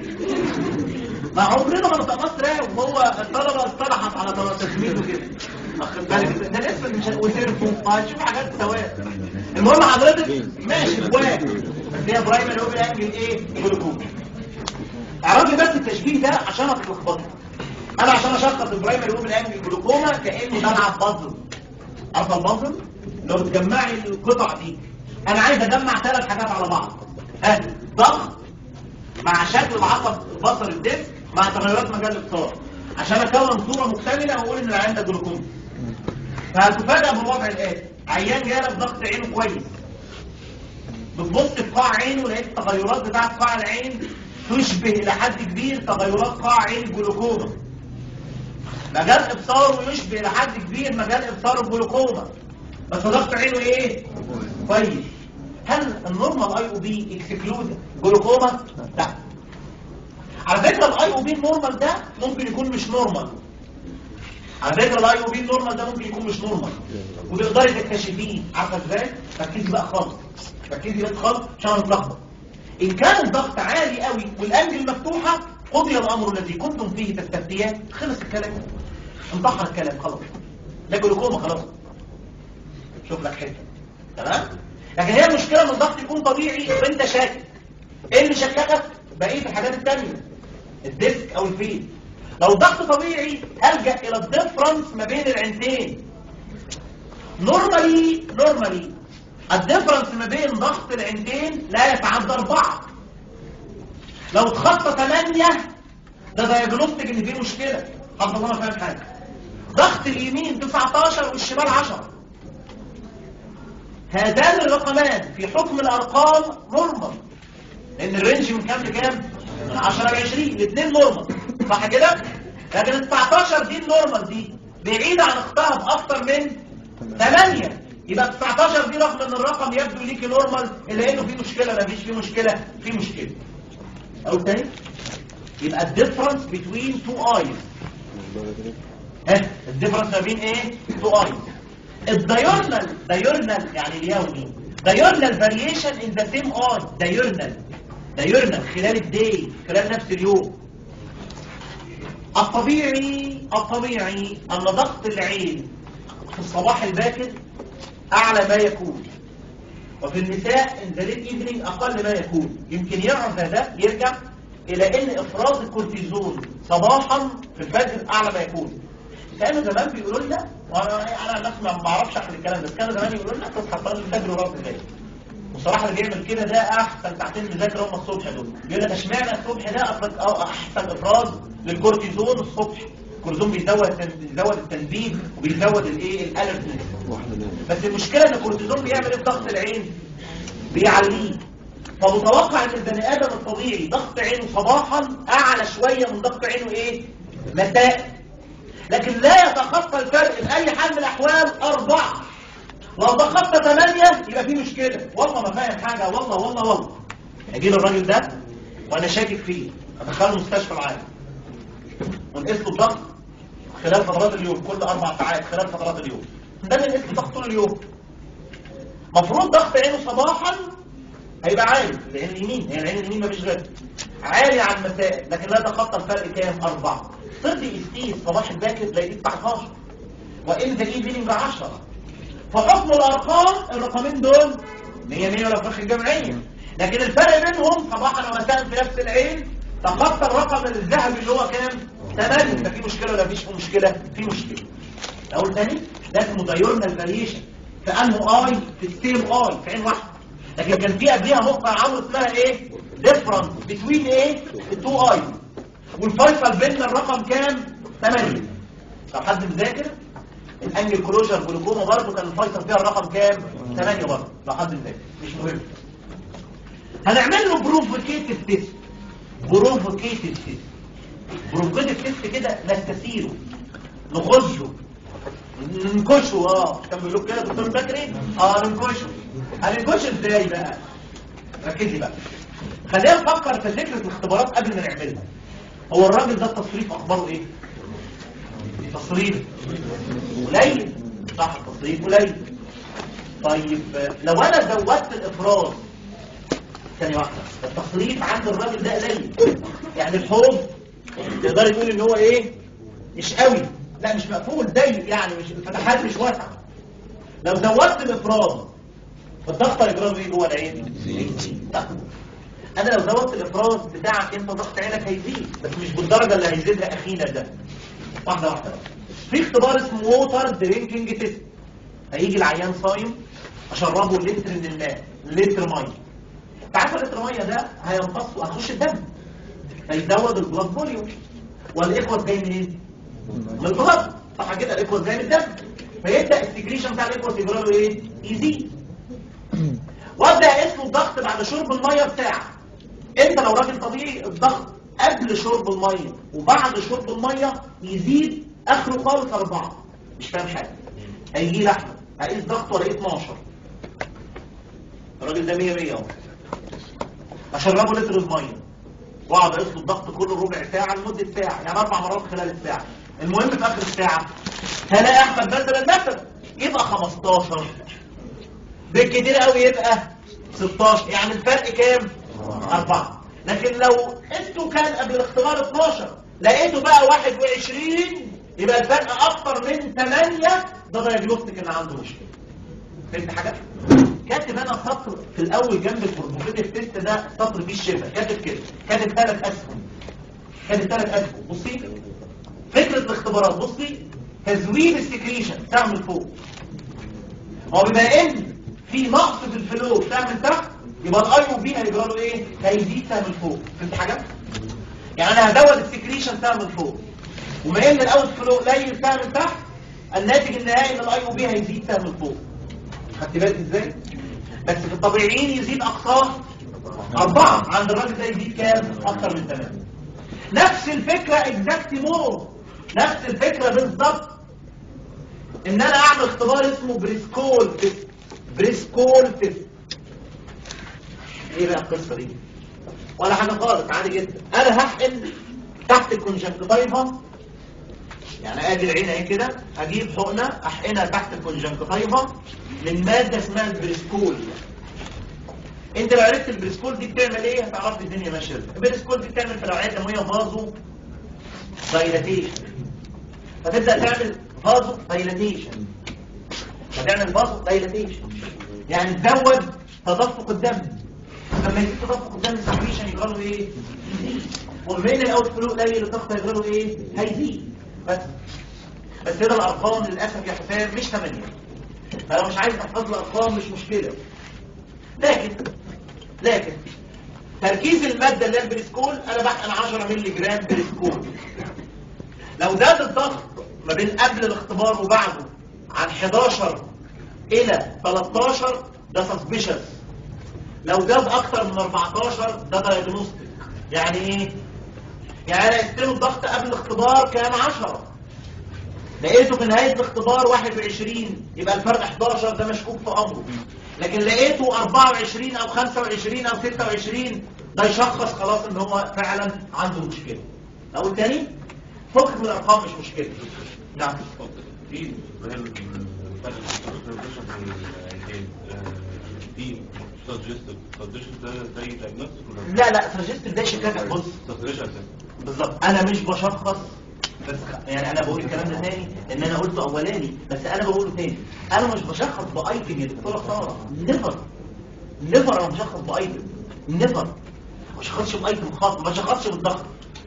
ما عمرنا ما نطقناه سراو، وهو الطلبه اصطلحت على تسميته كده. واخد بالك ده الاسم مش وسيرفو هتشوف حاجات سواء. المهم حضرتك ماشي بواك بس هي برايمري اوبن انجل ايه؟ جلوكوما. اعرف لي بس التشبيه ده عشان ما تتلخبطش. انا عشان اشخص البرايمري اوبن انجل جلوكوما كاني بلعب بازل. عارفه البازل؟ لو بتجمعي القطع دي انا عايز اجمع ثلاث حاجات على بعض. ها ضغط مع شكل العصب بصر الديسك مع تغيرات مجال الابصار عشان اكون صوره مكتمله واقول ان العيان ده جلوكوما. فهتفاجئ بالوضع الاتي: عيان جالك ضغط عينه كويس، بتبص في قاع عينه لقيت التغيرات بتاعت قاع العين تشبه الى حد كبير تغيرات قاع عين الجلوكوما. مجال ابصاره يشبه الى حد كبير مجال ابصار الجلوكوما، بس ضغط عينه ايه؟ كويس. هل النورمال اي او بي اكسكلود جلوكوما؟ لا. على فكره الاي او بي النورمال ده ممكن يكون مش نورمال. على فكره الاي او بي النورمال ده ممكن يكون مش نورمال وتقدري تكتشفيه. عارفه ازاي؟ ركزي بقى خالص، ركزي بقى خالص عشان نتلخبط. ان كان الضغط عالي قوي والانجل مفتوحه قضي الامر الذي كنتم فيه تستفتيان. خلص الكلام، انتحر الكلام خلاص، ده جلوكوما خلاص. شوف لك حته تمام. لكن هي المشكله ان الضغط يكون طبيعي وانت شاكك. ايه اللي شككك؟ بقيه الحاجات الثانيه، الديسك او الفيل. لو الضغط طبيعي الجا الى الديفرنس ما بين العينتين. نورمالي نورمالي الديفرنس ما بين ضغط العينتين لا يتعدى أربعة. لو اتخطى ثمانية ده دايجنوستيك ان فيه مشكله. حضرتك الله ما فاهم حاجه. ضغط اليمين تسعتاشر والشمال عشرة. هذان الرقمان في حكم الارقام نورمال، لان الرينج من كام لكام؟ من عشرة ل عشرين، الاثنين نورمال صح كده؟ لكن ال تسعتاشر دي النورمال دي بعيده عن اختها باكثر من ثمانية. يبقى تسعتاشر دي رغم ان الرقم يبدو ليكي نورمال الا انه في مشكله. ما فيش فيه مشكله، في مشكله. اقول تاني؟ يبقى الديفرنس بين تو ايز. ها الديفرنس ما بين ايه؟ تو ايز. الدايورنال دايورنال يعني اليومي دايورنال فاريشن ان ذا سيم اي. دايورنال دايورنال خلال الدي، خلال نفس اليوم. الطبيعي الطبيعي ان ضغط العين في الصباح الباكر اعلى ما يكون، وفي النساء ان ذا ليت ايفنينج اقل ما يكون. يمكن يعرف هذا يرجع الى ان افراز الكورتيزون صباحا في الفجر اعلى ما يكون. كانوا زمان بيقولوا لنا، وانا انا نفسي ما بعرفش احكي الكلام ده، كانوا زمان يقولوا لنا تصحى تصلي الفجر ورا الفجر. وصراحه اللي بيعمل كده ده احسن ساعتين مذاكره هم الصبح دول. بيقول لك اشمعنى الصبح ده احسن افراز للكورتيزون الصبح. الكورتيزون بيزود بيزود التنبيه وبيزود الايه الالرتنس. بس المشكله ان الكورتيزون بيعمل ايه في ضغط العين؟ بيعليه. فمتوقع ان البني ادم الطبيعي ضغط عينه صباحا اعلى شويه من ضغط عينه ايه؟ مساء. لكن لا يتخطى الفرق بأي حال من الأحوال أربعة. لو تخطى ثمانية يبقى في مشكلة. والله ما فاهم حاجة، والله والله والله. أجيب الراجل ده وأنا شاكك فيه، أدخله المستشفى العام ونقيس له الضغط خلال فترات اليوم، كل أربع ساعات خلال فترات اليوم. ده اللي نقيس له الضغط طول اليوم. مفروض ضغط عينه صباحا هيبقى عالي، العين اليمين، هي العين اليمين مفيش غيرها، عالي عن المساء، لكن لا يتخطى الفرق كام؟ أربعة. صدي استيس صباح الباكر تلاقيه تسعتاشر وإن ذا ايفنينج عشرة. فحكم الأرقام الرقمين دول مية مية ولا فخ الجمعية، لكن الفرق بينهم صباحا ومساء في نفس العين تخطى الرقم الذهبي اللي هو كام؟ ثمانية. ففي مشكلة ولا مفيش مشكلة؟ في مشكلة. أقول تاني، ده اسمه دايورنال فاريشن في أنه آي في السيم آي في عين واحدة. لكن كان في قبليها نقطة عمرو اسمها إيه؟ ديفرنس بين إيه؟ التو آي. والفيصل بيننا الرقم كام؟ ثمانية. لو حد مذاكر انجل كلوجر جلوكوما برضه كان الفيصل فيها الرقم كام؟ ثمانية برضه لحد الان مش مهم. هنعمل له بروفوكيتيف تيست. بروفوكيتيف تيست بروفوكيتيف تيست كده نستثيره نخشه ننكشه. اه كان بيقول كده دكتور بكري اه ننكشه. هننكشه ازاي بقى؟ ركزي بقى، خلينا نفكر في فكره الاختبارات قبل ما نعملها. هو الراجل ده التصريف اخباره ايه؟ تصريف قليل صح، تصريف قليل. طيب لو انا زودت الافراز ثانيه واحده، التصريف عند الراجل ده قليل، يعني الحوض تقدر تقول ان هو ايه؟ مش قوي، لا مش مقفول ضيق، يعني مش الفتحات مش واسعه. لو زودت الافراز الضغط هيجرى ايه جوه العين؟ انا لو زودت الافراز بتاعك انت ضغط عينك هيزيد، بس مش بالدرجه اللي هيزيدها اخينا ده. واحده واحده. في اختبار اسمه ووتر درينكينج تيست. هيجي العيان صايم اشربه لتر من الماء، لتر ميه. انت عارف لتر ميه ده هيمتص وهيخش الدم هيزود البلاد فوليوم، والايكوس جاي منين؟ من البلاد صح كده، الايكوس جاي من الدم، فيبدا السكريشن بتاع الايكوس يجرى له ايه؟ يزيد. وابدا اقيس له الضغط بعد شرب الميه بساعه. انت لو راجل طبيعي الضغط قبل شرب الميه وبعد شرب الميه يزيد اخره خالص اربعه، مش فاهم حاجه. هيجي لي احمد هقيس ضغطه الاقيه اتناشر، الراجل ده مية مية اهو، اشربه لتر الميه واقعد اقيس له الضغط كل ربع ساعه لمده ساعه، يعني اربع مرات خلال الساعه. المهم في اخر الساعه هلاقي احمد مثلا مثلا يبقى خمستاشر، بالكتير قوي يبقى ستاشر، يعني الفرق كام؟ أربعة. لكن لو انتوا كان قبل الاختبار اتناشر لقيته بقى واحد وعشرين، يبقى الفرق اكتر من ثمانية، ده دايجنوستيك ان عنده مشكله. فهمت حاجه؟ كاتب انا سطر في الاول جنب البروفوكيتيف تيست ده، سطر فيه الشبه، كاتب كده، كاتب ثلاث اسهم، كاتب ثلاث اسهم. بصي فكره الاختبارات، بصي تزويد السكريشن تعمل فوق، هو بما ان في نقص في الفلو تعمل تحت، يبقى الاي او بي هيجرى له ايه؟ هيزيد تعمل فوق. فهمت حاجه؟ يعني انا هزود السكريشن تعمل فوق، وما ان الاوت فلو قليل تعمل تحت، الناتج النهائي ان الاي او بي هيزيد تعمل فوق. خدت بالك ازاي؟ بس في الطبيعيين يزيد اقصاه أربعة، عند الراجل ده يزيد كام؟ اكتر من ثمانية. نفس الفكره اكزاكت مور، نفس الفكره بالظبط، ان انا اعمل اختبار اسمه بريسكول تيست. بريسكول تيست ايه بقى القصه دي؟ ولا حاجه خالص، عادي جدا. انا هحقن تحت الكونجكتيفا، يعني ادي العين اهي كده، اجيب حقنه احقنها تحت الكونجكتيفا من ماده اسمها البريسكول. انت لو عرفت البريسكول دي بتعمل ايه هتعرف الدنيا ماشيه ازاي. البريسكول دي بتعمل في الاوعيه الدمويه فازو دايلاتيشن، فتبدا تعمل فازو دايلاتيشن، فتعمل فازو دايلاتيشن يعني تزود تدفق الدم. لما يزيد تدفق الدم السكريشن يجرى له ايه؟ يزيد. وبما ان الاوت فلو قليل الضغط هيجرى له ايه؟ هيزيد. بس بس كده الارقام للاسف يا حسام مش ثمانية، فلو مش عايز تحفظ الارقام مش مشكله. لكن لكن تركيز الماده اللي هي البريسكول، انا بحقن عشرة مللي جرام بريسكول. لو زاد الضغط ما بين قبل الاختبار وبعده عن حداشر الى تلتاشر ده سسبيشس. لو زاد اكتر من اربعتاشر ده دايجنوستيك. يعني ايه؟ يعني انا قلت الضغط قبل الاختبار كان عشرة، لقيته في نهايه الاختبار واحد وعشرين، يبقى الفرق حداشر، ده مشكوك في امره. لكن لقيته اربعة وعشرين او خمسة وعشرين او ستة وعشرين، ده يشخص خلاص ان هو فعلا عنده مشكله. اقول تاني، فك من الارقام مش مشكله. نعم في في سجستيف سجستيف ده زي دايجنوستيك ولا لا لا سجستيف ده شكاكه. بص سجستيف بالظبط، انا مش بشخص، بس يعني انا بقول الكلام ده تاني ان انا قلته اولاني، بس انا بقوله تاني، انا مش بشخص بايتم يا دكتوره ساره. نيفر نيفر انا بشخص بايتم، نيفر ما بشخصش بايتم خاص، ما بشخصش بالضغط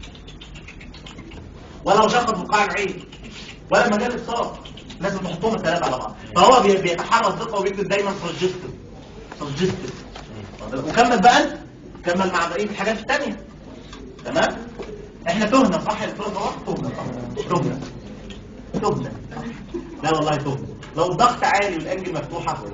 ولا بشخص بقاع العين ولا مجال الصوت. لازم نحطهم الثلاثه على بعض. فهو بيتحرى الثقه وبيكتب دايما سجستيف سجستيف. وكمل بقى انت، كمل مع بقيه الحاجات الثانيه. تمام؟ احنا تهنا صح يا دكتور؟ تهنا تهنا تهنا لا والله تهمل. لو الضغط عالي والانجل مفتوحه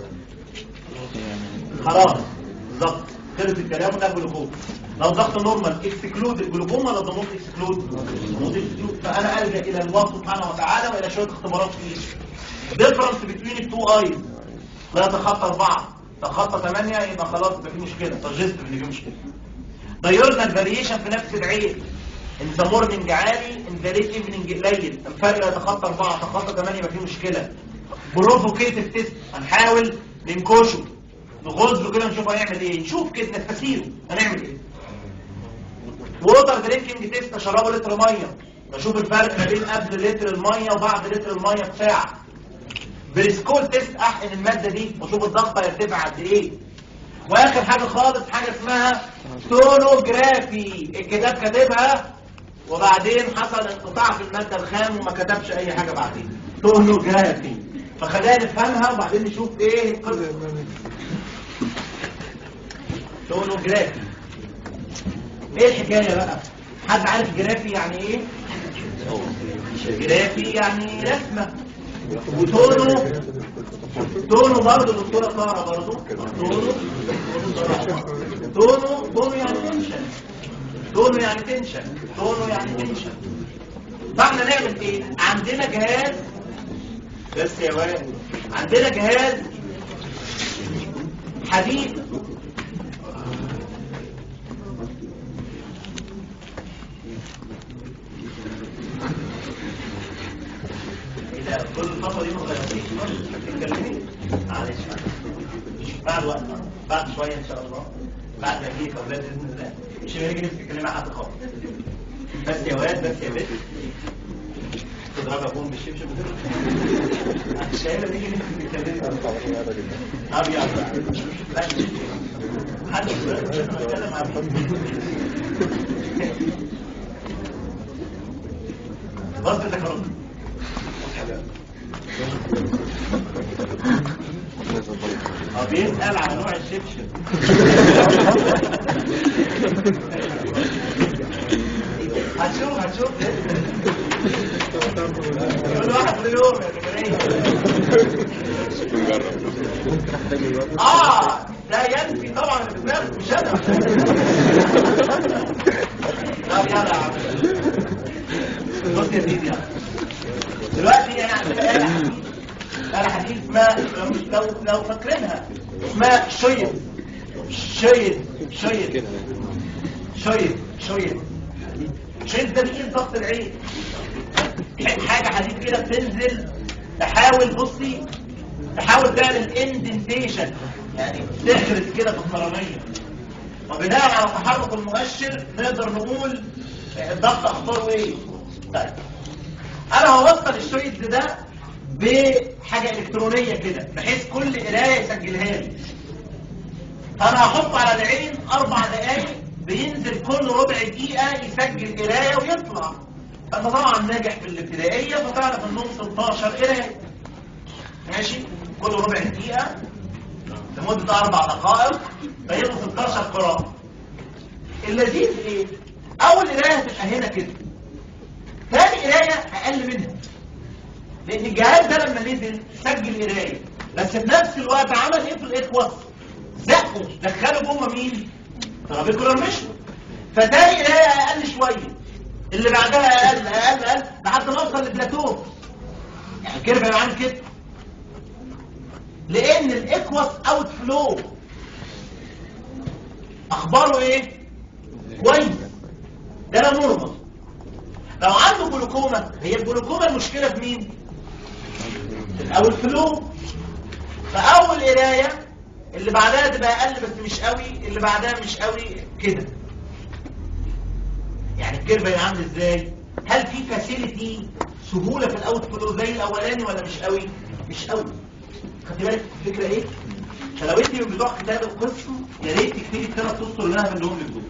خلاص بالظبط خلص الكلام وده جلوكوما. لو ضغط نورمال اكسكلود الجلوكوما، لو ضغط اكسكلود ضغط اكسكلود. فانا الجا الى الله سبحانه وتعالى والى شويه اختبارات فيه. ديفرنس بين التو ايز لا تخطى أربعة، تخطى ثمانية يبقى خلاص يبقى في مشكله، سجست ان في مشكله. دايورنال فاريشن في نفس العين، ان ذا مورنينج عالي ان ذا ليت ايفنينج قليل، الفرق لا تخطى أربعة تخطى ثمانية يبقى في مشكله. بروفوكيتيف تيست هنحاول ننكشه نغزه كده نشوف هيعمل ايه، نشوف كده نستسيره هنعمل ايه. ووتر درينكينج تيست اشربه لتر ميه بشوف الفرق ما بين قبل لتر الميه وبعد لتر الميه بساعه. بريسكول تيست احقن الماده دي واشوف الضغط هيرتفع قد ايه. واخر حاجه خالص حاجه اسمها سونوجرافي، الكتاب كاتبها وبعدين حصل انقطاع في الماده الخام وما كتبش اي حاجه بعدين. سونوجرافي، فخلينا نفهمها وبعدين نشوف ايه القصه. سونوجرافي ايه الحكايه بقى؟ حد عارف جرافي يعني ايه؟ جرافي يعني رسمه. وتونو تونو برضه دكتوره ساره برضه تونو تونو تونو يعني تنشن، تونو يعني تنشن، تونو يعني تنشن. فاحنا نعمل ايه؟ عندنا جهاز بس يا واد، عندنا جهاز حديد كل الفترة دي ما غيرتيش تتكلمي معلش بعد وقت بعد شوية ان شاء الله بعد ما اجيلك اولاد باذن الله مش هيجي نفسك تتكلمي مع حد خالص. بس يا ولاد بس يا بنت تضرب ابوهم بالشبشب مش هيبقى نيجي نفسك تتكلمي ابيض لا حد يتكلم عن بس تذكروا اه بيسأل على نوع الشبشب. هتشوف هتشوف كل واحد كل يوم يا جماعة. اه ده ينفي طبعا الاسلام مش انا. طب يلا يا عم بص يا سيدي دلوقتي يعني انا حديث اسمها لو لو فاكرينها اسمها شيد شيد شيد شيد شيد شيد ده بيقيس ضغط العين. حاجه حديد كده بتنزل تحاول بصي تحاول تعمل اندنتيشن يعني تخرج كده في القرنيه، وبناء على تحرك المؤشر نقدر نقول الضغط اخباره ايه. طيب انا هوصل الشيد ده بحاجة الكترونية كده بحيث كل قراية يسجلها لي. انا هحط على العين اربع دقايق بينزل كل ربع دقيقة يسجل قراية ويطلع. انت طبعا ناجح في الابتدائية فتعرف انهم ستاشر قراية ماشي كل ربع دقيقة لمدة اربع دقائق فيبقوا ستاشر قراءة. اللذيذ ايه؟ اول قراية هتبقى هنا كده، ثاني قراية اقل منها لان الجهاز ده لما نزل سجل قرايه بس في نفس الوقت عمل ايه في الاكواس؟ زقه دخله جوه مين؟ ترابيكولار مشو. فتاني قرايه اقل شويه اللي بعدها اقل اقل اقل لحد ما اوصل لبلاتو. يعني كده بقى عامل كده لان الاكواس اوت فلو اخباره ايه؟ كويس ده لا نورمال. لو عنده جلوكوما هي الجلوكوما المشكله في مين؟ الاول فلو. فاول قرايه اللي بعدها تبقى اقل بس مش قوي، اللي بعدها مش قوي كده. يعني الكيرف هيبقى عامل ازاي؟ هل في فاسيلتي سهوله في الاوت فلو زي الاولاني ولا مش قوي؟ مش قوي. خدي بالك الفكره ايه؟ فلو انت من بتوع كتاب القسم يا ريت تكتبي الثلاث اسطر اللي انا بديهم لك دول.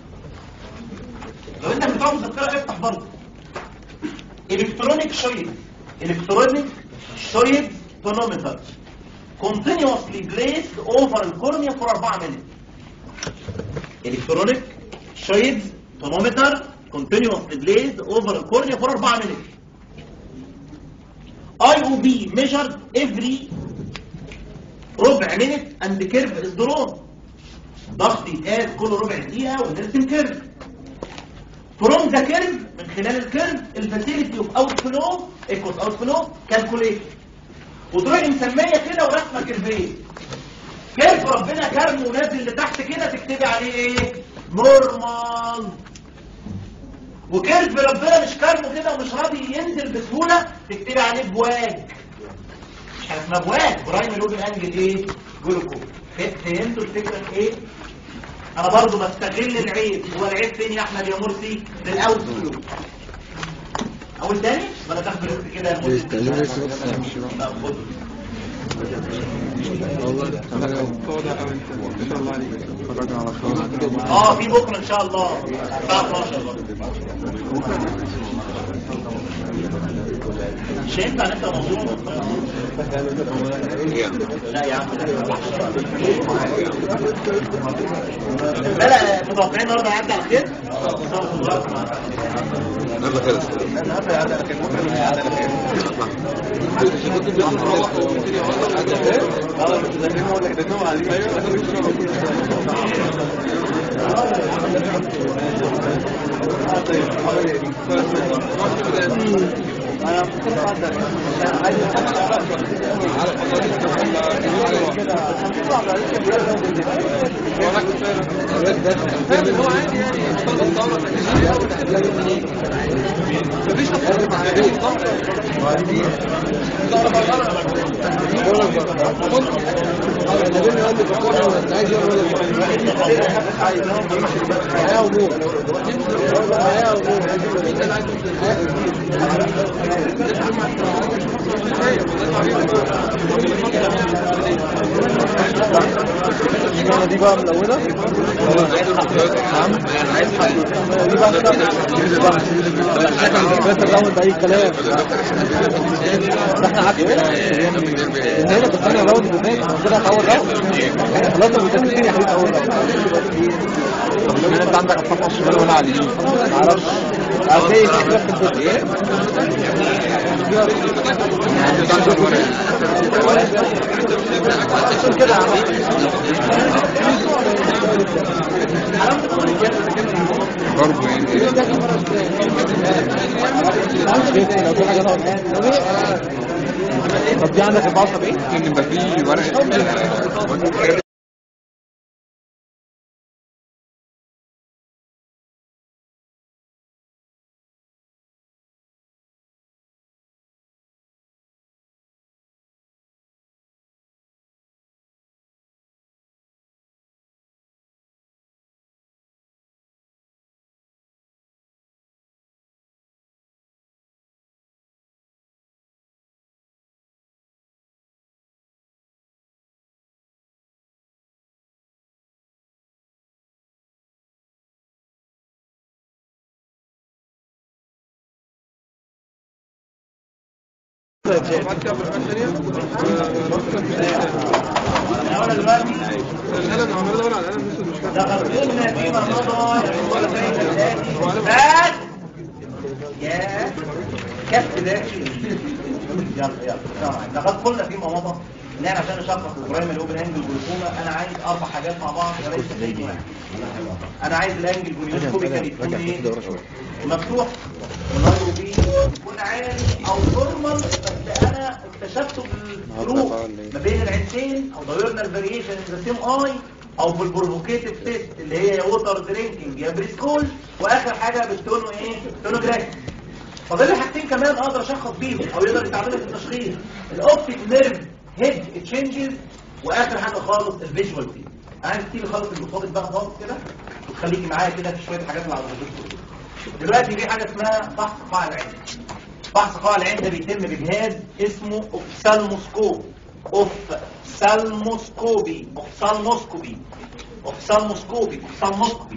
لو انت بتوع مذكره افتح برضه الكترونيك شويد الكترونيك شويد تونومتر continuously placed over الكورنيا for أربعة مينت. الكترونيك شويد تونومتر continuously placed over الكورنيا for أربعة مينت. اي او بي measured every ربع minute and curve is drawn. ضغط يتقاس كل ربع دقيقه ونرسم كيرف. فروم ذا كيرف من خلال الكيرف الفاسيلتي اوف اوت فلو ايكوز اوت فلو كالكوليت. وتروحي مسميه كده ورسمه كيرفين. كيرف ربنا كرمه ونازل لتحت كده تكتبي عليه ايه؟ نورمال. وكيرف ربنا مش كرمه كده ومش راضي ينزل بسهوله تكتبي عليه بواج. مش حاجه اسمها بواج، برايمري لوب انجل ايه؟ جلوكوز. فهمتوا الفكره ايه؟ انا برضو بستغل العيب. هو العيب فين يا احمد يا مرسي؟ في الاول فلو. اول تاني ولا تاخد الوقت كده يا مرسي؟ اه في بكره ان شاء الله الساعه اتناشر برضه. مش هينفع نبدا موضوع لا يا عم لا لا متوقعين النهارده هيعدي على خير؟ يلا خلص النهارده هيعدي على خير. هيعدي على خير. دي بقى ملونة نعم عايز حاجة دي بقى بس الراوند اي كلام احنا عكس هنا بس انا راوند هناك كده اول راوند لازم تتكلم يا حبيبي اول راوند. انت عندك الصفحه الشمال ولا على اليمين؟ ما اعرفش اوكي في ايه كده برضه يعني طب دي عندك أربعة وسبعين ان يبقى في ورقه يا كف ده يلا يلا لقد قلنا في مواضع ان احنا عشان نشخص البرايمري اوبن انجل جلوكوما انا عايز اربع حاجات مع بعض وليس شيء واحد. انا عايز الانجل جلوكوميكالي يكون ايه؟ مفتوح والنظر بيه يكون عالي او نورمال. بس انا اكتشفته بالفروق ما بين العينتين او دايورنال فاريشن ان ذا سيم اي او بالبروفوكيتيف تيست اللي هي يا ووتر درينكينج يا بريسكول. واخر حاجه بالتونو ايه؟ تونوجرافي. فاضل لي حاجتين كمان اقدر اشخص بيهم او يقدر يساعدني في التشخيص: الاوبتيك نيرف هيد تشينجز، واخر حاجه خالص الفيجوال فيلد. عايز تيجي خالص المفاضل بقى خالص كده وتخليكي معايا كده في شويه حاجات اللي على الريجستر. دلوقتي في حاجه اسمها فحص قاع العين. فحص قاع العين ده بيتم بجهاز اسمه اوفثالموسكوب. اوفثالموسكوبي اوفثالموسكوبي اوفثالموسكوبي اوفثالموسكوبي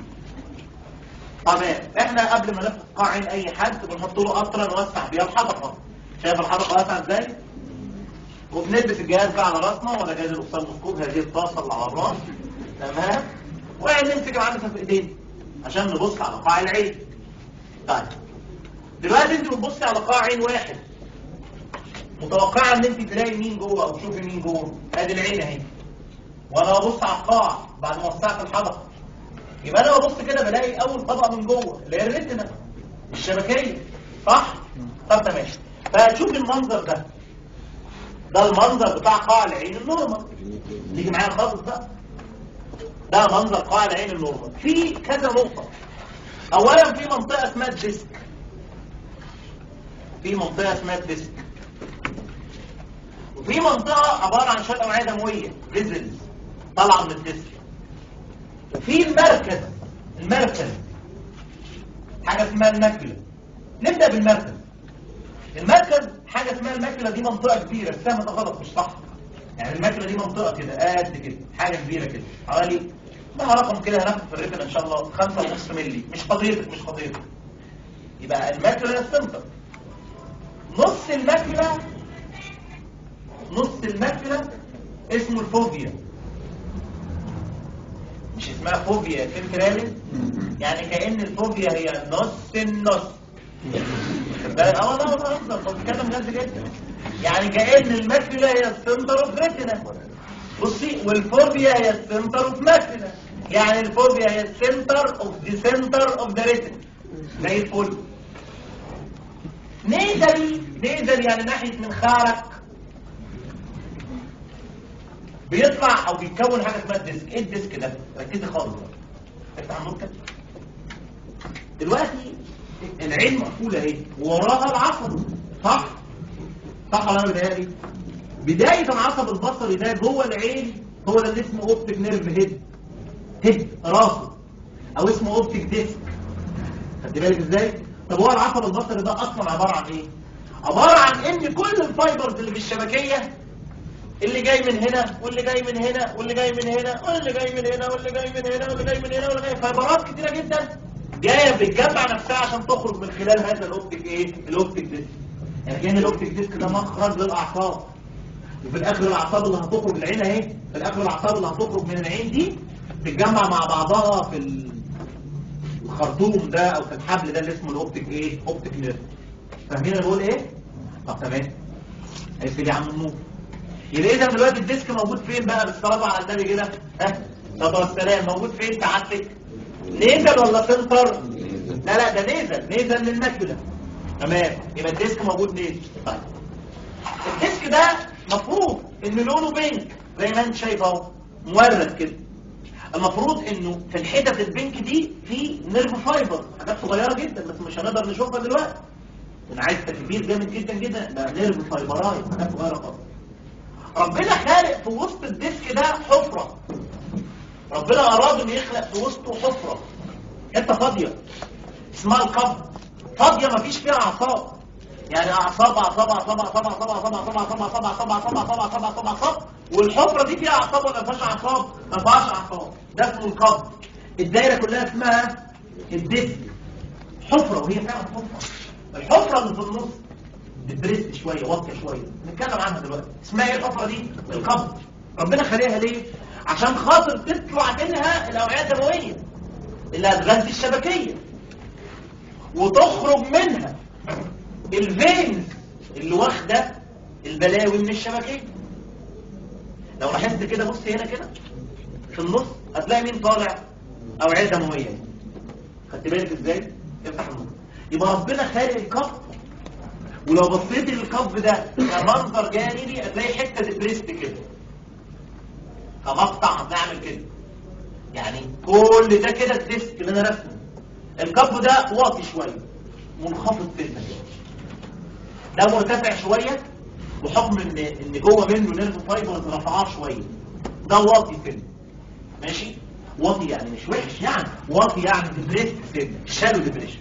تمام. احنا قبل ما نفتح قاع عين اي حد بنحط له قطره نوسع بيها الحدقه. شايف الحدقه واسعه ازاي؟ وبنلبس الجهاز بقى على راسنا ولا جهاز الاوفثالموسكوب، هذه الطاسه اللي على الراس تمام، ونمسك العدسه في ايدينا عشان نبص على قاع العين. طيب دلوقتي انت بتبصي على قاع عين واحد متوقعه ان انت تلاقي مين جوه او تشوفي مين جوه. ادي العين اهي، وانا ببص على القاع بعد ما وسعت الحلقه، يبقى انا ببص كده بلاقي اول طبقه من جوه اللي هي الريتنا الشبكيه، صح؟ طب تمام. فهتشوف المنظر ده، ده المنظر بتاع قاع العين النورمال. نيجي معايا خالص بقى، ده منظر قاع العين النورمال. في كذا نقطه. اولا في منطقه اسمها الديسك، في منطقه اسمها الديسك، وفي منطقه عباره عن شويه اوعيه دمويه فيزلز طالعه من الديسك، وفي المركز. المركز حاجه اسمها الماكيولا. نبدا بالمركز. المركز حاجه اسمها الماكيولا، دي منطقه كبيره، السهم ده غلط مش صح. يعني الماكيولا دي منطقه كده قد كده، حاجه كبيره كده، حوالي لها رقم كده هناخد في الريتنا ان شاء الله خمسة ونص مللي. مش قضيتك مش قضيتك. يبقى الماكيولا السنتر. نص الماكيولا، نص الماكيولا اسمه الفوفيا. مش اسمها فوفيا كنترالي؟ يعني كأن الفوفيا هي نص النص. اه والله بهزر، بتكلم جد جدا. يعني كأن الماكيولا هي السنتر اوف ريتنا. بصي، والفوفيا هي السنتر اوف ماكيولا. يعني الفوفيا هي السنتر اوف ذا سنتر اوف ذا ريتنا. زي الفل. نيزل، نيزل يعني ناحية منخارك بيطلع او بيتكون حاجه اسمها الديسك. ايه الديسك ده؟ ركزي خالص بقى. افتح النور كده. دلوقتي العين مقفوله اهي ووراها العصب، صح؟ صح ولا انا بتهيألي؟ بدايه العصب البصري ده جوه العين هو ده اللي اسمه اوبتيك نيرف هيد. هيد راسه، او اسمه اوبتيك ديسك. خدت بالك ازاي؟ طب هو العصب البصري ده اصلا عباره عن ايه؟ عباره عن ان كل الفايبرز اللي في الشبكيه، اللي جاي من هنا واللي جاي من هنا واللي جاي من هنا واللي جاي من هنا واللي جاي من هنا واللي جاي من هنا واللي جاي، فايبرات كتيره جدا جايه بتجمع نفسها عشان تخرج من خلال هذا الاوبتيك ايه؟ الاوبتيك ديسك. يعني كان الاوبتيك ديسك ده مخرج للاعصاب، وفي الاخر الاعصاب اللي هتخرج من العين اهي، في الاخر الاعصاب اللي هتخرج من العين دي تتجمع مع بعضها في الخرطوم ده او في الحبل ده اللي اسمه الاوبتيك ايه؟ اوبتيك نيرف. فاهمين انا بقول ايه؟ طب تمام. هيفيد يا عم النور. يبقى اذا دلوقتي الديسك موجود فين بقى بالصلاه على النبي كده؟ ها؟ طب والسلام موجود فين سعادتك؟ نيزل ولا سنتر؟ لا لا ده نيزل، نيزل من الماكيولا. تمام، يبقى الديسك موجود نيزل. طيب الديسك ده مفروض ان لونه بينك زي ما انت شايف اهو، مورد كده. المفروض انه في الحتت البينك دي في نيرف فايبر، حاجات صغيره جدا بس مش هنقدر نشوفها دلوقتي. انا عايز تكبير جامد جدا جدا، ده نيرف فايبراي، حاجات صغيره خالص. ربنا خالق في وسط الديسك ده حفرة. ربنا أراد أن يخلق في وسطه حفرة، حتة فاضية اسمها القبض. فاضية مفيش فيها أعصاب، يعني أعصاب أعصاب أعصاب أعصاب أعصاب أعصاب أعصاب أعصاب أعصاب أعصاب أعصاب أعصاب أعصاب أعصاب أعصاب، والحفرة دي فيها أعصاب ولا ما فيهاش أعصاب؟ ما فيهاش أعصاب. ده اسمه القبض. الدايرة كلها اسمها الديسك. حفرة، وهي فعلا حفرة. الحفرة اللي في النص بتبرد شويه، واطيه شويه، نتكلم عنها دلوقتي. اسمها ايه الحفره دي؟ القبض. ربنا خليها ليه؟ عشان خاطر تطلع منها الاوعيه الدمويه اللي هتغذي الشبكيه، وتخرج منها الفينز اللي واخده البلاوي من الشبكيه. لو لاحظت كده، بص هنا كده في النص هتلاقي مين طالع؟ اوعيه دمويه. خدت بالك ازاي؟ افتح النص. يبقى ربنا خالق القبض، ولو بصيت للقبض ده كمنظر جانبي هتلاقي حته ديبريست كده، كمقطع هتعمل كده. يعني كل ده كده الديسك اللي انا رسمه. القبض ده واطي شويه، منخفض جدا. ده مرتفع شويه بحكم ان ان جوه منه نيرف فايبرز رفعاه شويه. ده واطي كده، ماشي؟ واطي يعني مش وحش، يعني واطي يعني ديبريست كده، شالو ديبريشن.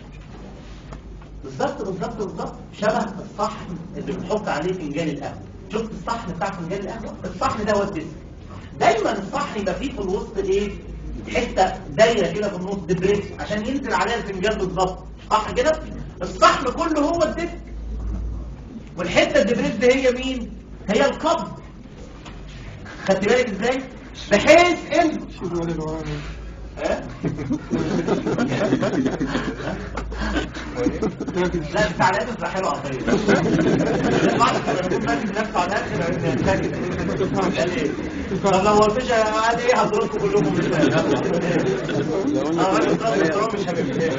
بالظبط بالظبط بالظبط شبه الصحن اللي بنحط عليه فنجان القهوه. شفت الصحن بتاع فنجان القهوه؟ الصحن ده هو الديسك. دايما الصحن يبقى فيه في الوسط ايه؟ حته دايره كده في النص ديبريس عشان ينزل عليها الفنجان بالظبط، صح كده؟ الصحن كله هو الديسك، والحته الديبريس دي هي مين؟ هي القبض. خدت بالك ازاي؟ بحيث ان ها؟ لا التعليقات بتبقى حلوه عطيه. بعض لما يكون ماسك نفسه على الاخر ينتكس. قال ايه؟ طب لو الفيش قال ايه هضربكم كلكم مش فاهم. اه راجل طلب مش هبقى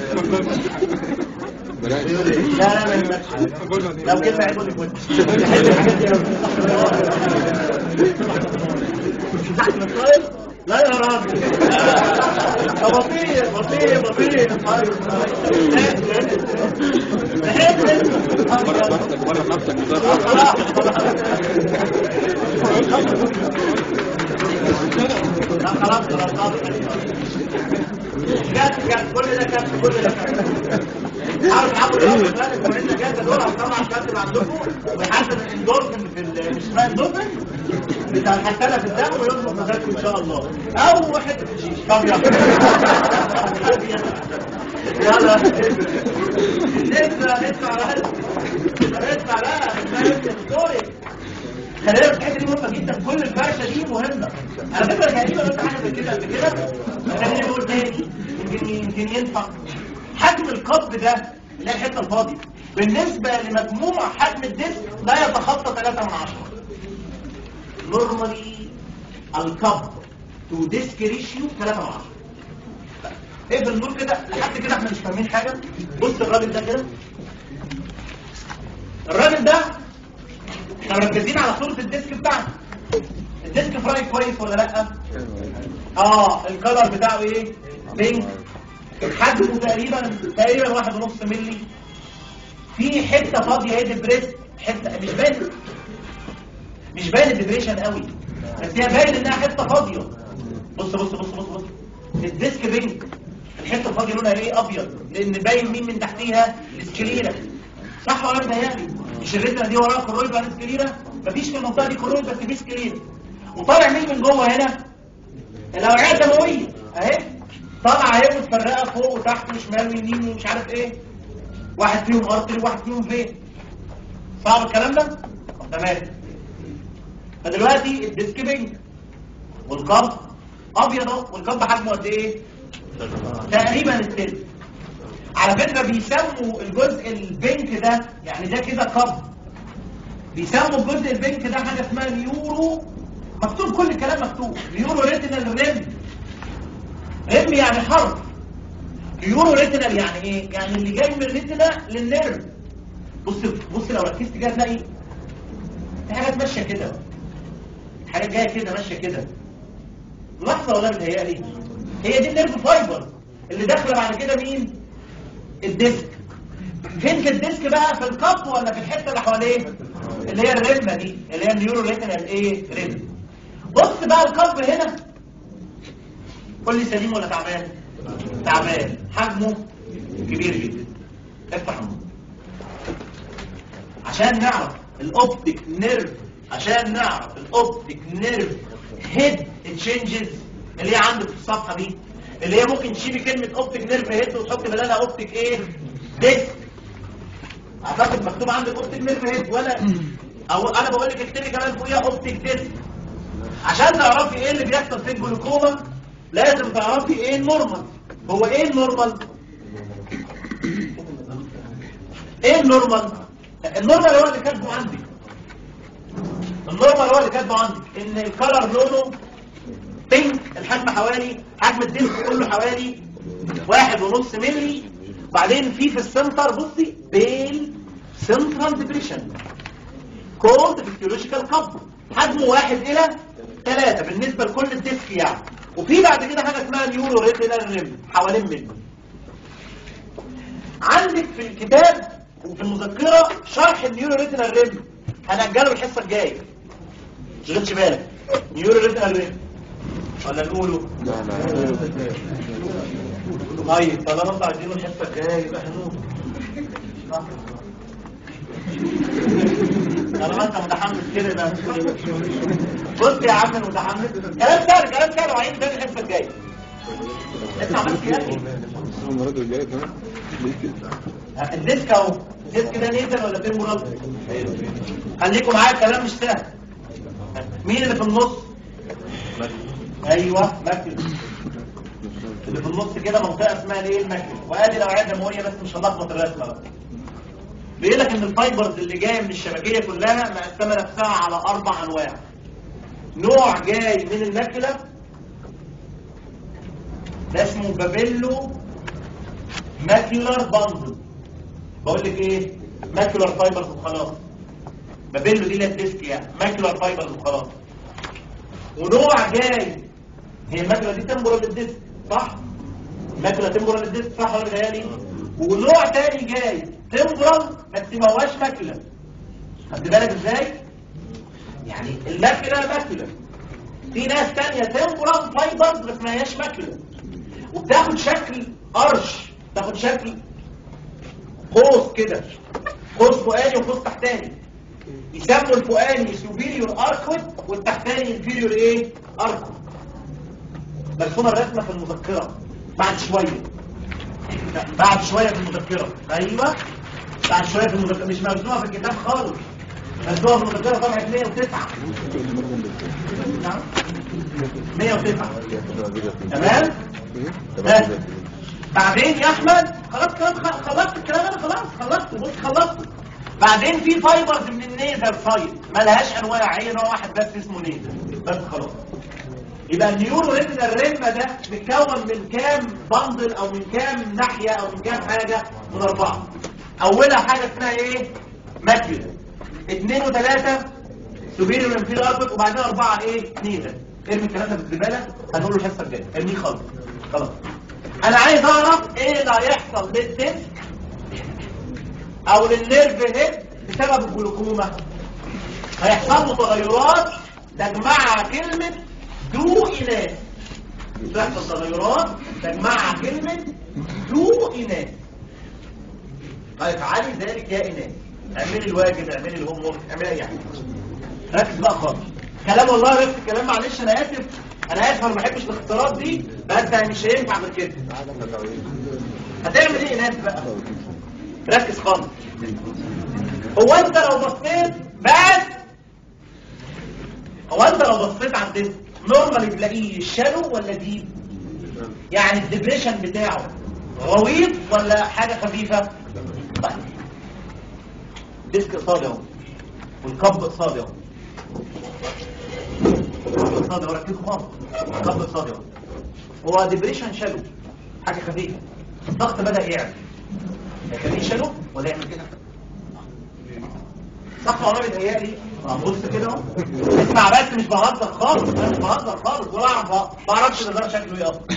لا لا ما يهمكش. لو كلمه عيب لك وانت لا يا راجل بطيء بطيء بطيء بره نفسك خلاص خلاص خلاص جات جات كل ده كات كل ده عارف عبوا الأول ثلاثة وإنت جات دول هتطلع كاتب عندكم ويحسن الاندورفين في مش اسمها اندورفين بتاع الحسنة في الدم ويظبط مزاجكم إن شاء الله أو واحد تشيش طب يلا يلا اسمع اسمع بقى اسمع بقى اسمع اسمع خلينا في الحته دي مهمه جدا. كل الفرشه دي مهمه على فكره. تقريبا قلت حاجه زي كده قبل كده خليني اقول تاني يمكن يمكن ينفع. حجم القبض ده اللي هي الحته الفاضيه بالنسبه لمجموع حجم الديسك لا يتخطى ثلاثة من عشرة. نورمالي القبض تو ديسك ريشيو ثلاثة من عشرة. ايه في النور كده لحد كده احنا مش فاهمين حاجه. بص الراجل ده كده، الراجل ده احنا مركزين على صورة الديسك بتاعنا. الديسك فراي كويس ولا لا؟ اه الكلر بتاعه ايه؟ بينك. حجمه تقريبا تقريبا واحد ونص ملي. في حته فاضيه اهي ديبريس، حته مش باين مش باين الديبريشن قوي بس هي باين انها حته فاضيه. بص بص بص بص بص الديسك بينك، الحته الفاضيه لونها ايه؟ ابيض، لان باين مين من تحتيها؟ السكليره. صح ولا متهيألي؟ مش الريتنا دي وراها كرويد ولا سكليرا؟ مفيش في المنطقه دي كرويد بس في سكليرا. وطالع مين من جوه هنا؟ الاوعيه الدمويه اهي طالعه اهي متفرقه فوق وتحت وشمال ويمين ومش عارف ايه. واحد فيهم ارتري وواحد فيهم فين. صعب الكلام ده؟ تمام. فدلوقتي الديسك بينك والقبض ابيض اهو، والقبض حجمه قد ايه؟ تقريبا الثلث. على فكرة بيسموا الجزء البينك ده يعني ده كده قبض، بيسموا الجزء البينك ده حاجة اسمها نيورو. مكتوب كل الكلام مكتوب نيورو ريتينال ريم. ريم يعني حرف، نيورو ريتينال يعني ايه؟ يعني اللي جاي من الريتينا للنيرف. بص بص لو ركزت كده هتلاقي في حاجات ماشيه كده، حاجات جايه كده ماشيه كده. لحظه ولا متهيألي هي دي النيرف فايبر اللي داخله بعد كده مين؟ الديسك. فين في الديسك بقى؟ في القبض ولا في الحته اللي حواليه اللي هي الريمه دي اللي هي النيورو ريتينال ايه؟ ريم. بص بقى القبض هنا، قول لي سليم ولا تعبان؟ تعبان. حجمه كبير جدا. افتح النور عشان نعرف الاوبتيك نيرف، عشان نعرف الاوبتيك نيرف هيد تشينجز اللي هي عندك في الصفحه دي، اللي هي ممكن تشيلي كلمه اوبتيك نيرف هيد وتحط بدلها اوبتيك ايه؟ ديسك. اعتقد مكتوب عندك اوبتيك نيرف هيد ولا او انا بقول لك اكتبي كمان فوقيها اوبتيك ديسك. عشان تعرفي ايه اللي بيحصل في الجلوكوما لازم تعرفي ايه النورمال. هو ايه النورمال؟ ايه النورمال؟ النورمال هو اللي كاتبه عندي. النورمال هو اللي كاتبه عندي ان الكلر لونه بينك، الحجم حوالي حجم الديسك كله حوالي واحد ونص ملي. بعدين في في السنتر بصي بيل سنترال ديبريشن كولد فيسيولوجيكال قبض، حجمه واحد الى ثلاثة بالنسبه لكل الديسك يعني. وفي بعد كده حاجه اسمها نيورو ريتينال ريم حوالين منه. عندك في الكتاب وفي المذكره شرح النيورو ريتينال ريم، هنأجله الحصه الجايه مش غيرش بالك. نيورو ريتينال ريم ولا نقوله؟ لا لا طيب طالما انتوا عايزينه الحصه الجايه يبقى هنقول. طالما انت متحمس كده ده بص يا عم المتحمس كلام سهل كلام سهل وعايز ده الحصه الجايه. اسمع بس يا اخي المرة الجاية كمان الديسك اهو. الديسك ده نيزل ولا تيمبورال؟ خليكم معايا الكلام مش سهل. مين اللي في النص؟ ايوه ماكل. اللي في النص كده منطقه اسمها الايه الماكيولا، وادي الاوعيه الدمويه بس مش هنلخبط الرسمه بقى. بيقول لك ان الفايبرز اللي جايه من الشبكيه كلها مقسمه نفسها على اربع انواع. نوع جاي من الماكيولا ده اسمه بابيلو ماكيولار باندل. بقول لك ايه؟ ماكيولار فايبرز وخلاص. بابيلو دي للديسك يعني ماكيولار فايبرز وخلاص. ونوع جاي، هي الماكيولا دي تمبرال للديسك صح؟ الماكيولا تمبرال للديسك صح ولا غيالي؟ ونوع تاني جاي تمبرال بس ما هواش ماكيولا. خدت بالك ازاي؟ يعني الماكيولا ماكيولا، في ناس تانية تمبرال فايبرز بس ما هياش ماكيولا، وبتاخد شكل قرش، تاخد شكل قوس كده، قوس فوقاني وقوس تحتاني. يسموا الفوقاني سوبيريور اركوت والتحتاني انفيريور ايه؟ اركوت. مرسومه الرسمه في المذكره بعد شويه. لا بعد شويه في المذكره. ايوه بعد شويه في المذكره، مش مرسومه في الكتاب خالص. مرسومه في المذكره صفحه مية وتسعة. نعم مية وتسعة. تمام؟ بس بعدين يا احمد خلاص كلام خلصت الكلام انا خلاص خلصت بص خلصت. بعدين في فايبرز من النيزل سايد مالهاش انواع، هي نوع واحد بس اسمه نيزل بس خلاص. يبقى النيورو ريتنال ريما ده متكون من كام بندل او من كام ناحيه او من كام حاجه؟ من اربعه. اولها حاجه اسمها ايه؟ ماكيولا. اثنين وثلاثه سوبيريور انفيريور اركوت، وبعدين اربعه ايه؟ نيزل. ارمي الثلاثه في الزباله هنقول له الحصه الجايه ارميه خالص خلاص. انا عايز اعرف ايه اللي هيحصل للديسك او للنيرف هيد بسبب الجلوكوما. هيحصل له تغيرات تجمعها كلمه دو إناث. تحصل تغيرات تجمعها كلمه دو إناث. هيفعلي ذلك يا إناث. اعملي الواجب، اعملي الهوم ورك، اعملي اي حاجه. ركز بقى خالص. كلام والله ركز كلام، معلش انا اسف انا اسف انا ما بحبش الاختيارات دي، بس مش هينفع غير كده. هتعمل ايه ناس بقى؟ ركز خالص. هو انت لو بصيت بس هو انت لو بصيت على الديسك نورمالي تلاقيه شالو ولا ديب؟ يعني الديبريشن بتاعه غويط ولا حاجه خفيفه؟ طيب ديسك قصادي اهو والكب قصادي اهو. الكب قصادي اهو، ركزوا خالص. الكب قصادي اهو. هو ديبريشن شالو حاجه خفيفه. الضغط بدا يعلى. يخليه شالو ولا يعمل كده؟ صح ولا بيتهيألي؟ بص كده اهو. اسمع بس مش بهزر خالص، انا مش بهزر خالص ولا اعرف ما اعرفش ده شكله ايه اصلا.